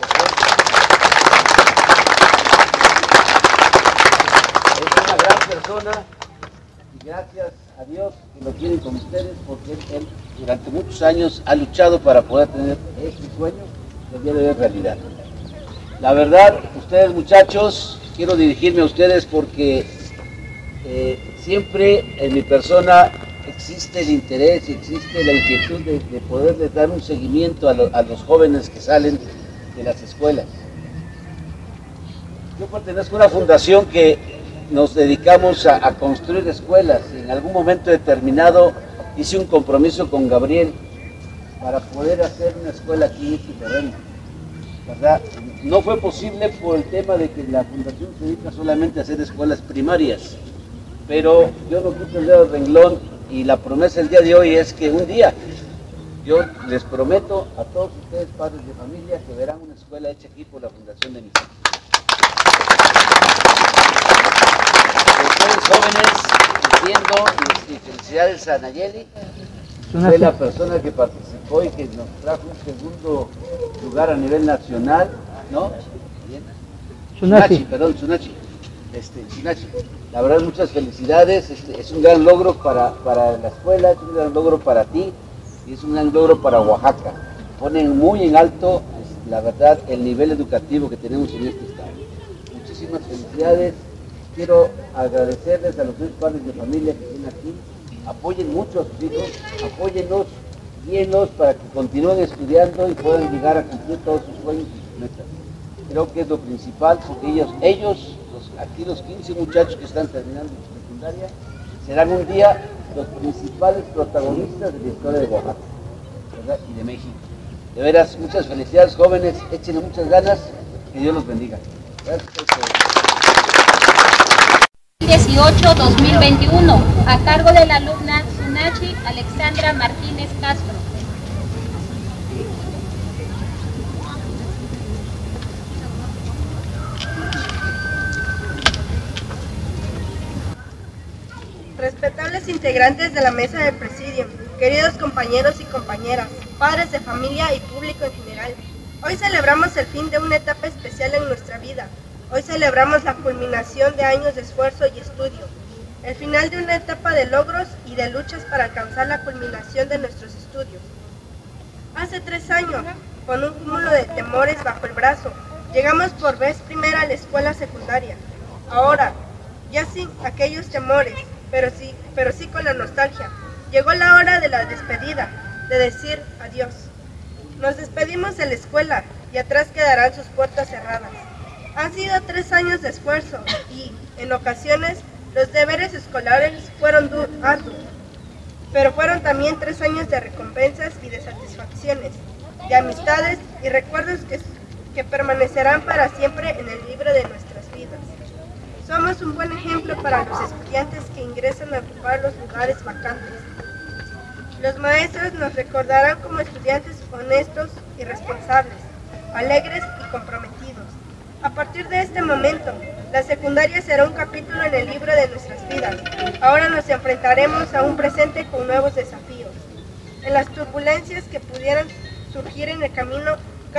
Es una gran persona y gracias a Dios que lo tienen con ustedes, porque él, él durante muchos años ha luchado para poder tener este sueño que el día de hoy es realidad. La verdad, ustedes muchachos, quiero dirigirme a ustedes porque eh, siempre en mi persona existe el interés y existe la inquietud de, de poderles dar un seguimiento a, lo, a los jóvenes que salen de las escuelas. Yo pertenezco a una fundación que nos dedicamos a, a construir escuelas. En algún momento determinado hice un compromiso con Gabriel para poder hacer una escuela aquí en este terreno, ¿verdad? No fue posible por el tema de que la fundación se dedica solamente a hacer escuelas primarias, pero yo no quise el dedo del renglón y la promesa del día de hoy es que un día yo les prometo a todos ustedes, padres de familia, que verán una escuela hecha aquí por la Fundación de Misas. Ustedes jóvenes, entiendo, y, y felicidades a Nayeli, fue la persona que participó y que nos trajo un segundo lugar a nivel nacional, ¿no? Bien. Tsunachi, perdón, Tsunachi. Este, Tsunachi. La verdad, muchas felicidades, este, es un gran logro para, para la escuela, es un gran logro para ti y es un gran logro para Oaxaca. Ponen muy en alto, es, la verdad, el nivel educativo que tenemos en este estado. Muchísimas felicidades. Quiero agradecerles a los tres padres de familia que estén aquí. Apoyen mucho a sus hijos, apóyenlos, guíenlos para que continúen estudiando y puedan llegar a cumplir todos sus sueños y sus metas. Creo que es lo principal, porque ellos, ellos los, aquí los quince muchachos que están terminando su secundaria, serán un día los principales protagonistas de la historia de Oaxaca, ¿verdad? Y de México. De veras, muchas felicidades jóvenes, échenle muchas ganas, que Dios los bendiga. Gracias. dieciocho dos mil veintiuno, a cargo de la alumna Tsunachi Alexandra Martínez Castro. Respetables integrantes de la mesa del Presidium, queridos compañeros y compañeras, padres de familia y público en general, hoy celebramos el fin de una etapa especial en nuestra vida. Hoy celebramos la culminación de años de esfuerzo y estudio, el final de una etapa de logros y de luchas para alcanzar la culminación de nuestros estudios. Hace tres años, con un cúmulo de temores bajo el brazo, llegamos por vez primera a la escuela secundaria. Ahora, ya sin aquellos temores, pero sí, pero sí con la nostalgia, llegó la hora de la despedida, de decir adiós. Nos despedimos de la escuela y atrás quedarán sus puertas cerradas. Han sido tres años de esfuerzo y, en ocasiones, los deberes escolares fueron arduos, pero fueron también tres años de recompensas y de satisfacciones, de amistades y recuerdos que, que permanecerán para siempre en el libro de nuestras vidas. Somos un buen ejemplo para los estudiantes que ingresan a ocupar los lugares vacantes. Los maestros nos recordarán como estudiantes honestos y responsables, alegres y comprometidos. A partir de este momento, la secundaria será un capítulo en el libro de nuestras vidas. Ahora nos enfrentaremos a un presente con nuevos desafíos. En las turbulencias que pudieran surgir en el camino, cada uno de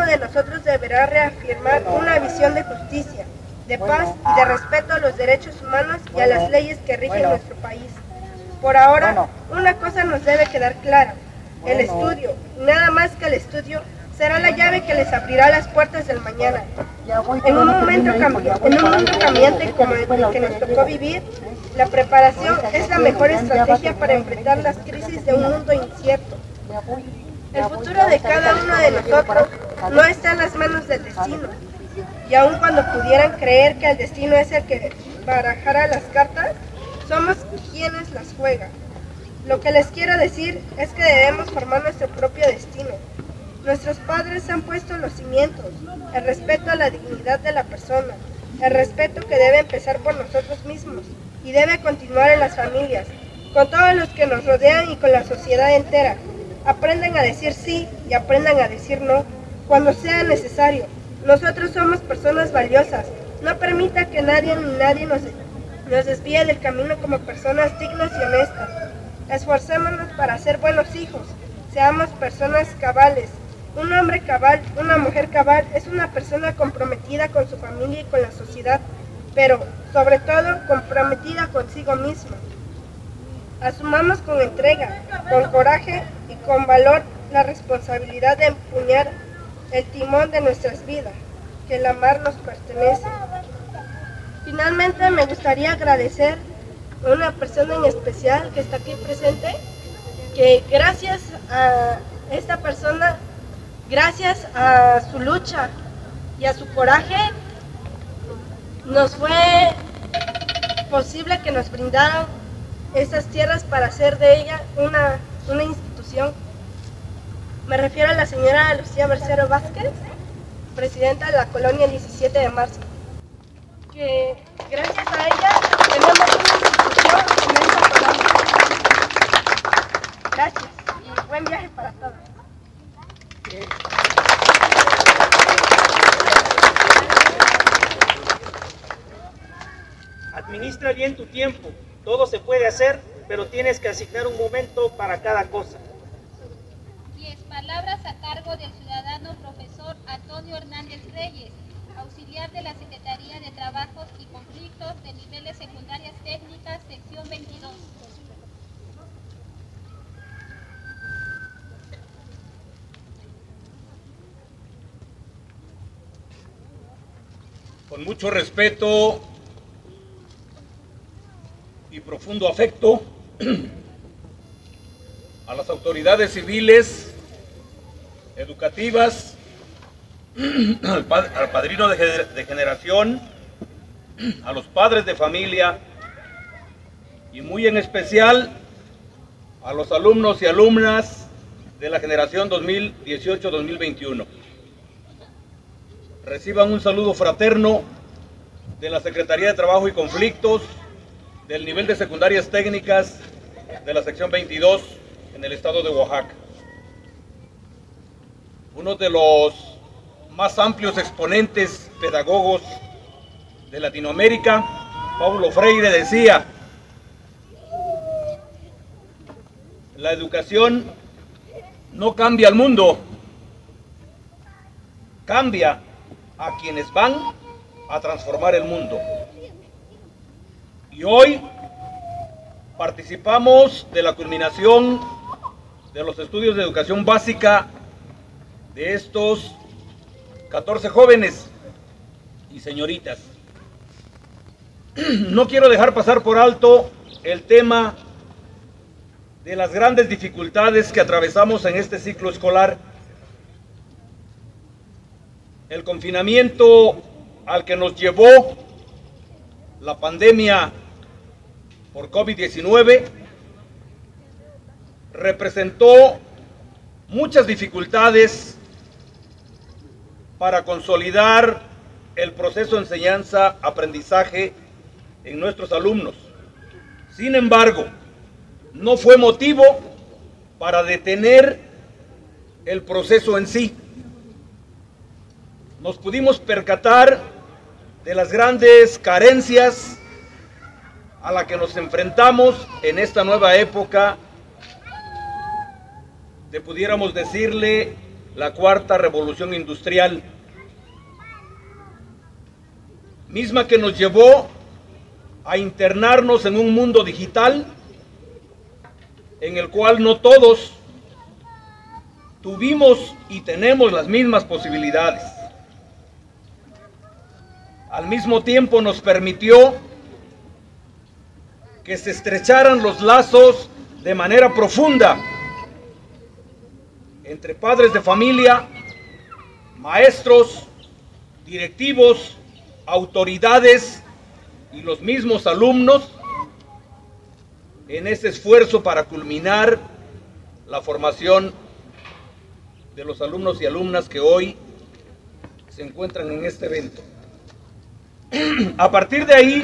de nosotros deberá reafirmar una visión de justicia, de paz y de respeto a los derechos humanos y a las leyes que rigen nuestro país. Por ahora, una cosa nos debe quedar clara: el estudio, y nada más que el estudio, será la llave que les abrirá las puertas del mañana. En un momento cambi- en un mundo cambiante como el que nos tocó vivir, la preparación es la mejor estrategia para enfrentar las crisis de un mundo incierto. El futuro de cada uno de nosotros no está en las manos del destino, y aun cuando pudieran creer que el destino es el que barajara las cartas, somos quienes las juegan. Lo que les quiero decir es que debemos formar nuestro propio destino. Nuestros padres han puesto los cimientos, el respeto a la dignidad de la persona, el respeto que debe empezar por nosotros mismos y debe continuar en las familias, con todos los que nos rodean y con la sociedad entera. Aprendan a decir sí y aprendan a decir no cuando sea necesario. Nosotros somos personas valiosas. No permita que nadie ni nadie nos, nos desvíe del camino como personas dignas y honestas. Esforcémonos para ser buenos hijos. Seamos personas cabales. Un hombre cabal, una mujer cabal es una persona comprometida con su familia y con la sociedad, pero sobre todo comprometida consigo misma. Asumamos con entrega, con coraje y con valor la responsabilidad de empuñar el timón de nuestras vidas, que el amar nos pertenece. Finalmente me gustaría agradecer a una persona en especial que está aquí presente, que gracias a esta persona, gracias a su lucha y a su coraje, nos fue posible que nos brindaran estas tierras para hacer de ella una, una institución. Me refiero a la señora Lucía Bercero Vázquez, presidenta de la colonia diecisiete de marzo, que gracias a ella tenemos una institución en esta colonia. Gracias y buen viaje para todos. Administra bien tu tiempo. Todo se puede hacer, pero tienes que asignar un momento para cada cosa. diez palabras a cargo del ciudadano profesor Antonio Hernández Reyes, auxiliar de la Secretaría de Trabajos y Conflictos de Niveles Secundarias Técnicas, sección veintidós. Con mucho respeto y profundo afecto a las autoridades civiles, educativas, al, pad al padrino de, de generación, a los padres de familia y muy en especial a los alumnos y alumnas de la generación dos mil dieciocho dos mil veintiuno. Reciban un saludo fraterno de la Secretaría de Trabajo y Conflictos del nivel de secundarias técnicas de la sección veintidós en el estado de Oaxaca. Uno de los más amplios exponentes pedagogos de Latinoamérica, Paulo Freire, decía: la educación no cambia al mundo, cambia a quienes van a transformar el mundo. Y hoy participamos de la culminación de los estudios de educación básica de estos catorce jóvenes y señoritas. No quiero dejar pasar por alto el tema de las grandes dificultades que atravesamos en este ciclo escolar. El confinamiento al que nos llevó la pandemia por COVID diecinueve representó muchas dificultades para consolidar el proceso de enseñanza-aprendizaje en nuestros alumnos. Sin embargo, no fue motivo para detener el proceso en sí. Nos pudimos percatar de las grandes carencias a las que nos enfrentamos en esta nueva época de, pudiéramos decirle, la cuarta revolución industrial, misma que nos llevó a internarnos en un mundo digital en el cual no todos tuvimos y tenemos las mismas posibilidades. Al mismo tiempo nos permitió que se estrecharan los lazos de manera profunda entre padres de familia, maestros, directivos, autoridades y los mismos alumnos en ese esfuerzo para culminar la formación de los alumnos y alumnas que hoy se encuentran en este evento. A partir de ahí,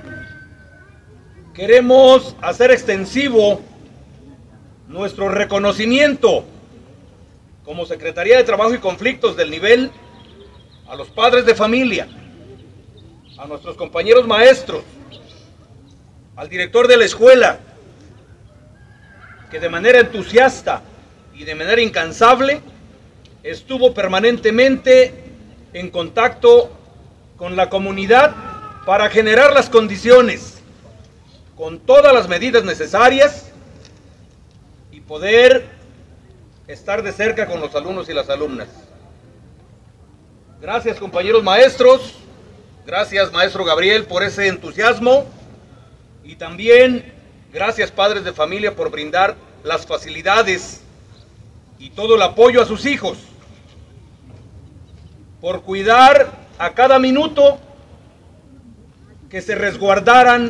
queremos hacer extensivo nuestro reconocimiento como Secretaría de Trabajo y Conflictos del nivel a los padres de familia, a nuestros compañeros maestros, al director de la escuela, que de manera entusiasta y de manera incansable estuvo permanentemente en contacto con la comunidad para generar las condiciones, con todas las medidas necesarias y poder estar de cerca con los alumnos y las alumnas. Gracias, compañeros maestros, gracias, maestro Gabriel, por ese entusiasmo, y también gracias, padres de familia, por brindar las facilidades y todo el apoyo a sus hijos, por cuidar a cada minuto que se resguardaran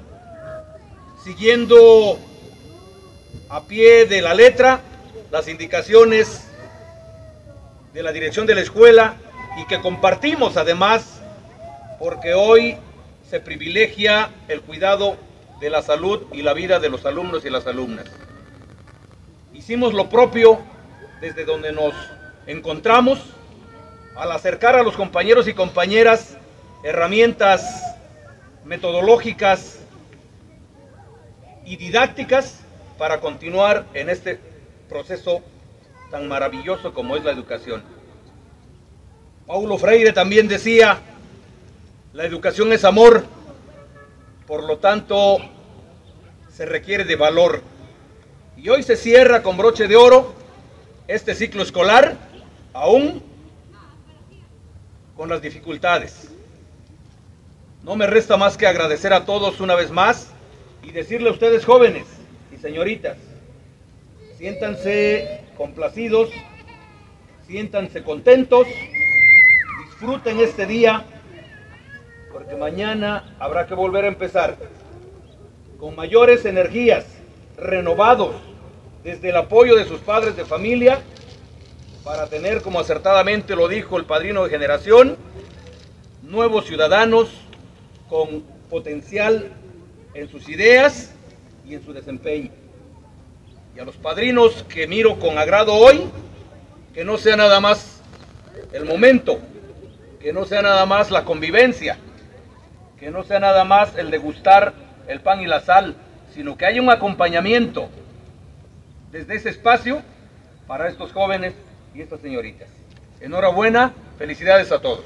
siguiendo a pie de la letra las indicaciones de la dirección de la escuela, y que compartimos además, porque hoy se privilegia el cuidado de la salud y la vida de los alumnos y las alumnas. Hicimos lo propio desde donde nos encontramos al acercar a los compañeros y compañeras herramientas metodológicas y didácticas para continuar en este proceso tan maravilloso como es la educación. Paulo Freire también decía: la educación es amor, por lo tanto se requiere de valor. Y hoy se cierra con broche de oro este ciclo escolar, aún con las dificultades. No me resta más que agradecer a todos una vez más y decirle a ustedes, jóvenes y señoritas, siéntanse complacidos, siéntanse contentos, disfruten este día, porque mañana habrá que volver a empezar con mayores energías, renovados desde el apoyo de sus padres de familia, para tener, como acertadamente lo dijo el padrino de generación, nuevos ciudadanos con potencial en sus ideas y en su desempeño. Y a los padrinos que miro con agrado hoy, que no sea nada más el momento, que no sea nada más la convivencia, que no sea nada más el degustar el pan y la sal, sino que haya un acompañamiento desde ese espacio para estos jóvenes y estas señoritas. Enhorabuena, felicidades a todos.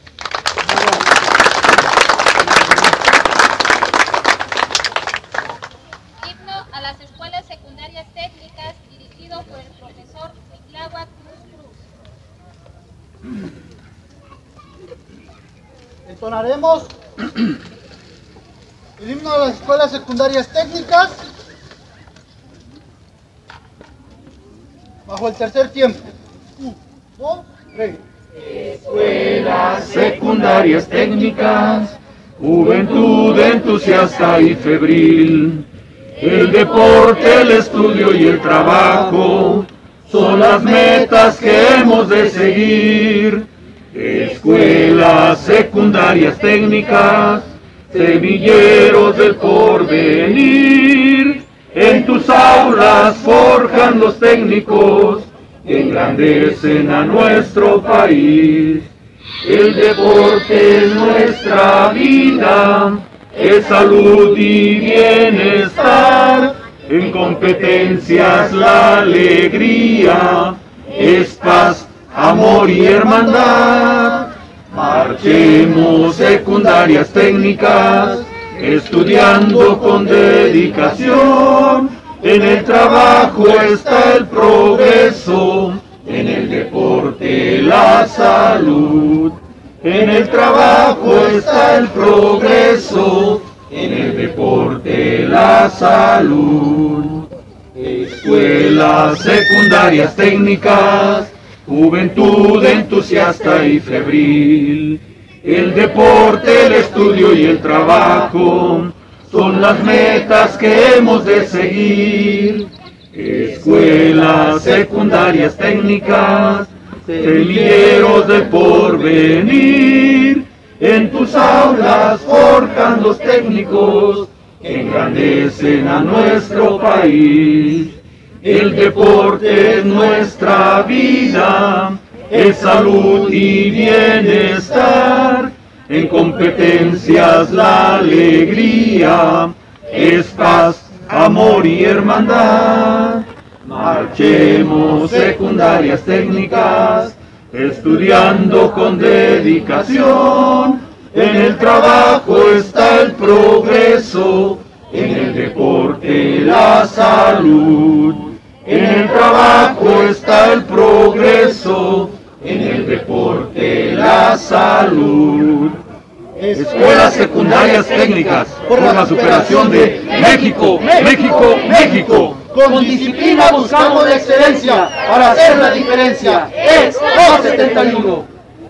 Himno a las escuelas secundarias técnicas, dirigido por el profesor Miclagua Cruz Cruz. Entonaremos el himno a las escuelas secundarias técnicas bajo el tercer tiempo. Un, dos, tres. Escuelas secundarias técnicas, juventud entusiasta y febril, el deporte, el estudio y el trabajo son las metas que hemos de seguir. Escuelas secundarias técnicas, semilleros del porvenir, en tus aulas forjan los técnicos que engrandecen a nuestro país. El deporte es nuestra vida, es salud y bienestar, en competencias la alegría, es paz, amor y hermandad. Marchemos secundarias técnicas, estudiando con dedicación. En el trabajo está el progreso, en el deporte la salud. En el trabajo está el progreso, en el deporte la salud. Escuelas secundarias técnicas, juventud entusiasta y febril. El deporte, el estudio y el trabajo son las metas que hemos de seguir. Escuelas secundarias técnicas, semilleros de porvenir. En tus aulas forjan los técnicos que engrandecen a nuestro país. El deporte es nuestra vida, es salud y bienestar. En competencias la alegría, es paz, amor y hermandad. Marchemos secundarias técnicas, estudiando con dedicación. En el trabajo está el progreso, en el deporte la salud. En el trabajo está el progreso, en el deporte la salud. Escuelas secundarias técnicas por la superación de México, México, México. Con disciplina buscamos la excelencia para hacer la diferencia. Es dos setenta y uno.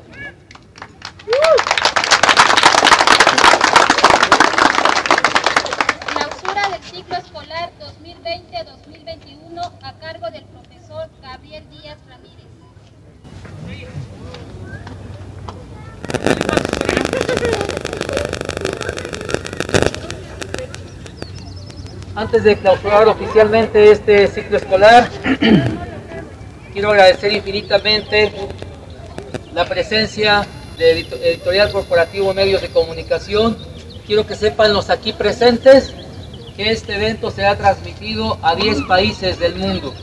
Clausura del ciclo escolar dos mil veinte a dos mil veintiuno a cargo del profesor Gabriel Díaz Ramírez. Antes de clausurar oficialmente este ciclo escolar, quiero agradecer infinitamente la presencia de Editorial Corporativo Medios de Comunicación. Quiero que sepan los aquí presentes que este evento será transmitido a diez países del mundo.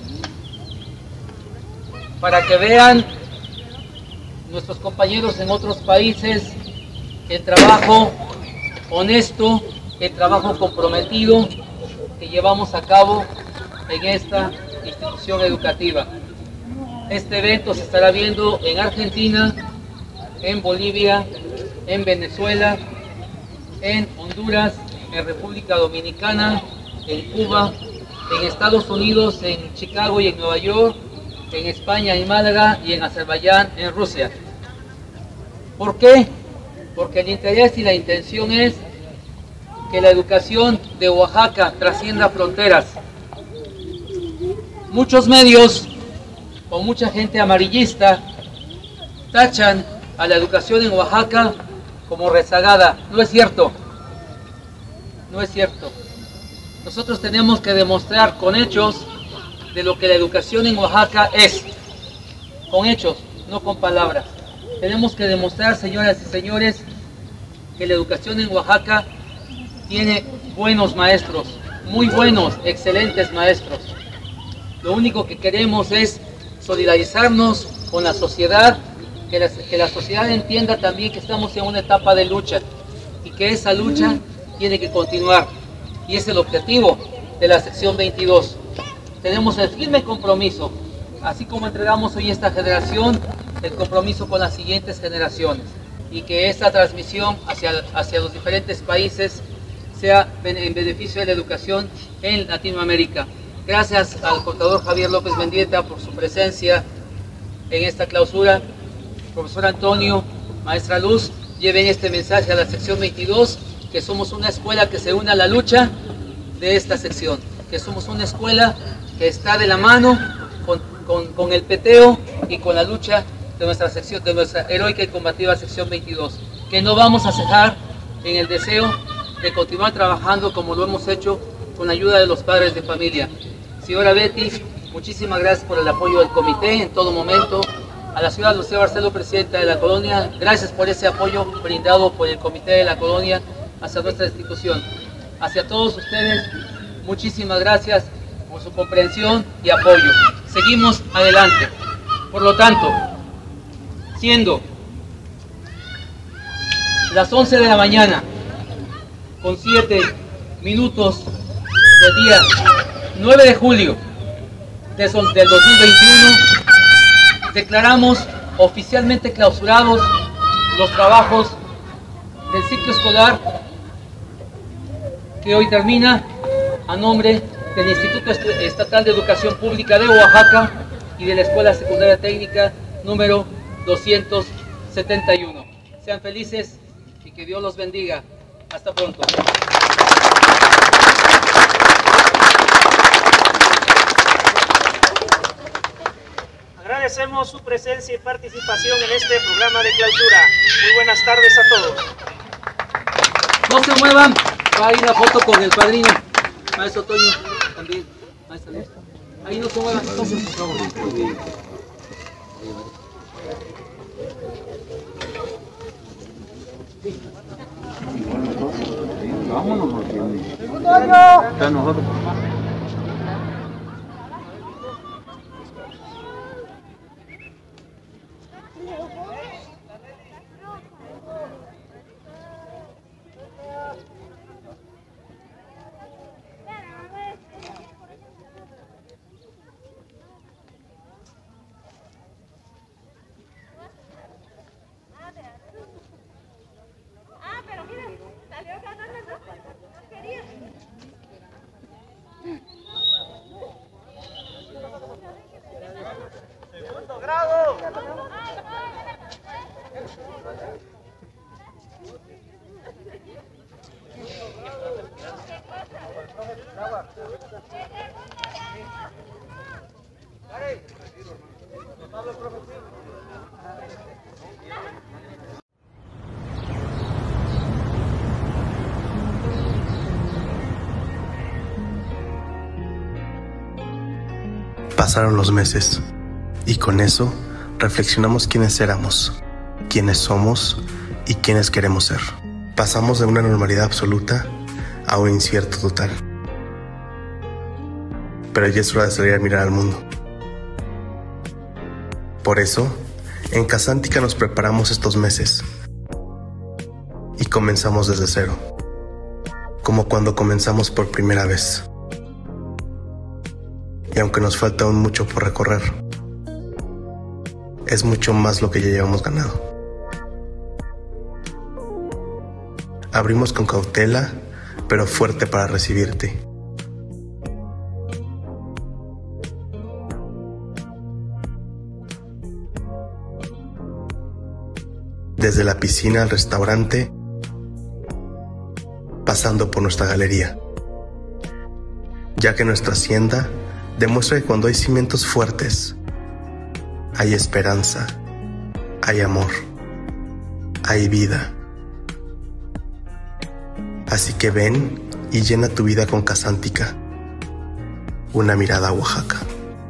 Para que vean nuestros compañeros en otros países el trabajo honesto, el trabajo comprometido que llevamos a cabo en esta institución educativa. Este evento se estará viendo en Argentina, en Bolivia, en Venezuela, en Honduras, en República Dominicana, en Cuba, en Estados Unidos, en Chicago y en Nueva York, en España, en Málaga y en Azerbaiyán, en Rusia. ¿Por qué? Porque el interés y la intención es que la educación de Oaxaca trascienda fronteras. Muchos medios o mucha gente amarillista tachan a la educación en Oaxaca como rezagada. No es cierto, no es cierto. Nosotros tenemos que demostrar con hechos de lo que la educación en Oaxaca es, con hechos, no con palabras. Tenemos que demostrar, señoras y señores, que la educación en Oaxaca tiene buenos maestros, muy buenos, excelentes maestros. Lo único que queremos es solidarizarnos con la sociedad, que la, que la sociedad entienda también que estamos en una etapa de lucha y que esa lucha tiene que continuar. Y es el objetivo de la sección veintidós. Tenemos el firme compromiso, así como entregamos hoy esta generación, el compromiso con las siguientes generaciones, y que esta transmisión hacia, hacia los diferentes países sea en beneficio de la educación en Latinoamérica. Gracias al contador Javier López Mendieta por su presencia en esta clausura. Profesor Antonio, maestra Luz, lleven este mensaje a la sección veintidós, que somos una escuela que se une a la lucha de esta sección, que somos una escuela que está de la mano con, con, con el peteo y con la lucha de nuestra sección, de nuestra heroica y combativa sección veintidós, que no vamos a cejar en el deseo de continuar trabajando como lo hemos hecho con la ayuda de los padres de familia. Señora Betty, muchísimas gracias por el apoyo del comité en todo momento. A la señora Lucía Barcelo, presidenta de la colonia, gracias por ese apoyo brindado por el comité de la colonia hacia nuestra institución. Hacia todos ustedes, muchísimas gracias por su comprensión y apoyo. Seguimos adelante. Por lo tanto, siendo las once de la mañana con siete minutos del día nueve de julio del dos mil veintiuno, declaramos oficialmente clausurados los trabajos del ciclo escolar que hoy termina a nombre del Instituto Estatal de Educación Pública de Oaxaca y de la Escuela Secundaria Técnica número doscientos setenta y uno. Sean felices y que Dios los bendiga. Hasta pronto. Agradecemos su presencia y participación en este programa de clausura. Muy buenas tardes a todos. No se muevan, va a ir la foto con el padrino. Maestro Toño, también. Maestro Luis. Ahí no se muevan, entonces, por favor. Vámonos, porque está nosotros. Segundo grado. Pasaron los meses y con eso reflexionamos quiénes éramos, quiénes somos y quiénes queremos ser. Pasamos de una normalidad absoluta a un incierto total. Pero ya es hora de salir a mirar al mundo. Por eso, en Casántica nos preparamos estos meses y comenzamos desde cero, como cuando comenzamos por primera vez. Y aunque nos falta aún mucho por recorrer, es mucho más lo que ya llevamos ganado. Abrimos con cautela, pero fuerte para recibirte. Desde la piscina al restaurante, pasando por nuestra galería, ya que nuestra hacienda demuestra que cuando hay cimientos fuertes, hay esperanza, hay amor, hay vida. Así que ven y llena tu vida con Casántica, una mirada a Oaxaca.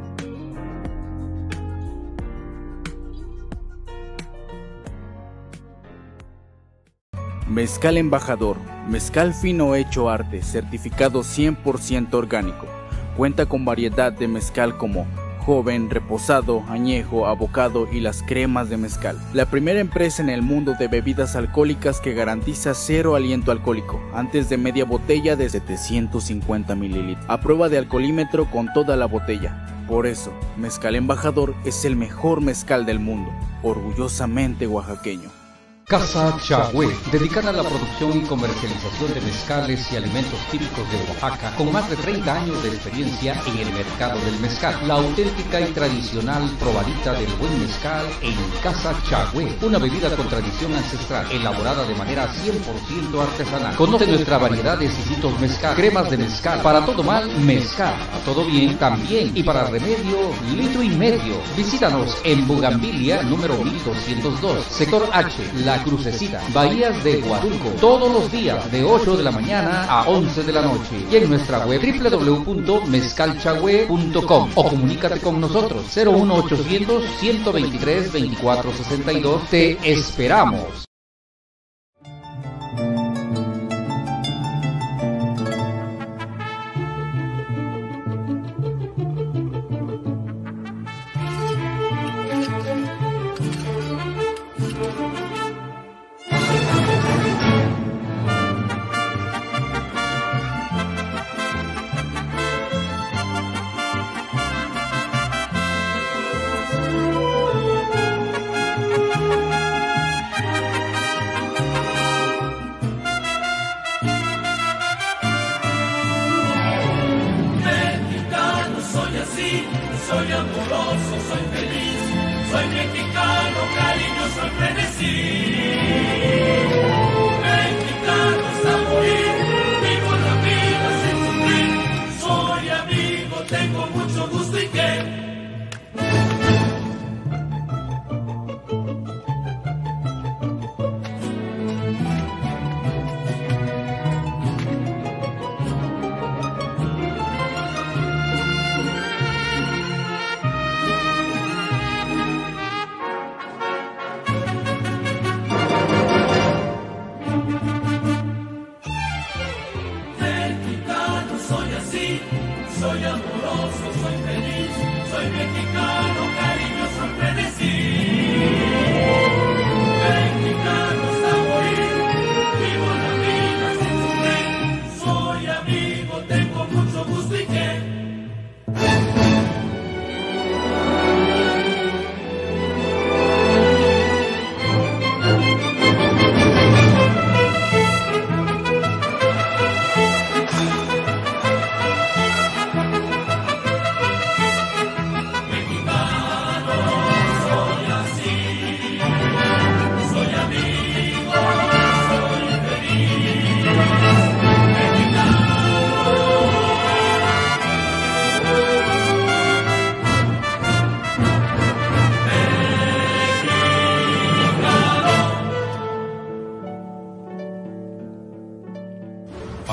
Mezcal Embajador, mezcal fino hecho arte, certificado cien por ciento orgánico. Cuenta con variedad de mezcal como joven, reposado, añejo, abocado y las cremas de mezcal. La primera empresa en el mundo de bebidas alcohólicas que garantiza cero aliento alcohólico, antes de media botella de setecientos cincuenta mililitros. A prueba de alcoholímetro con toda la botella. Por eso, Mezcal Embajador es el mejor mezcal del mundo, orgullosamente oaxaqueño. Casa Chagüe, dedicada a la producción y comercialización de mezcales y alimentos típicos de Oaxaca, con más de treinta años de experiencia en el mercado del mezcal. La auténtica y tradicional probadita del buen mezcal en Casa Chagüe, una bebida con tradición ancestral, elaborada de manera cien por ciento artesanal. Conoce nuestra variedad de exquisitos mezcal, cremas de mezcal, para todo mal, mezcal, a todo bien, también, y para remedio, litro y medio. Visítanos en Bugambilia, número mil doscientos dos, sector H, La Crucecita, Bahías de Huatulco, todos los días de ocho de la mañana a once de la noche, y en nuestra web doble u doble u doble u punto mezcalchagüe punto com, o comunícate con nosotros cero uno ochocientos, ciento veintitrés, veinticuatro sesenta y dos. Te esperamos.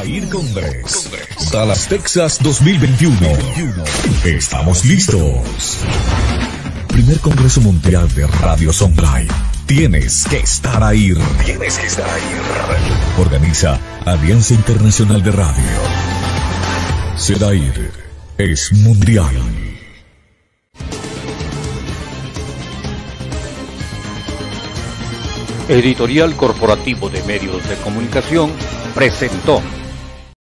Sedair Congress, Dallas, Texas dos mil veintiuno. Estamos listos. Primer Congreso Mundial de Radios Online. Tienes que estar ahí. Tienes que estar ahí. Organiza Alianza Internacional de Radio. Sedair es mundial. Editorial Corporativo de Medios de Comunicación presentó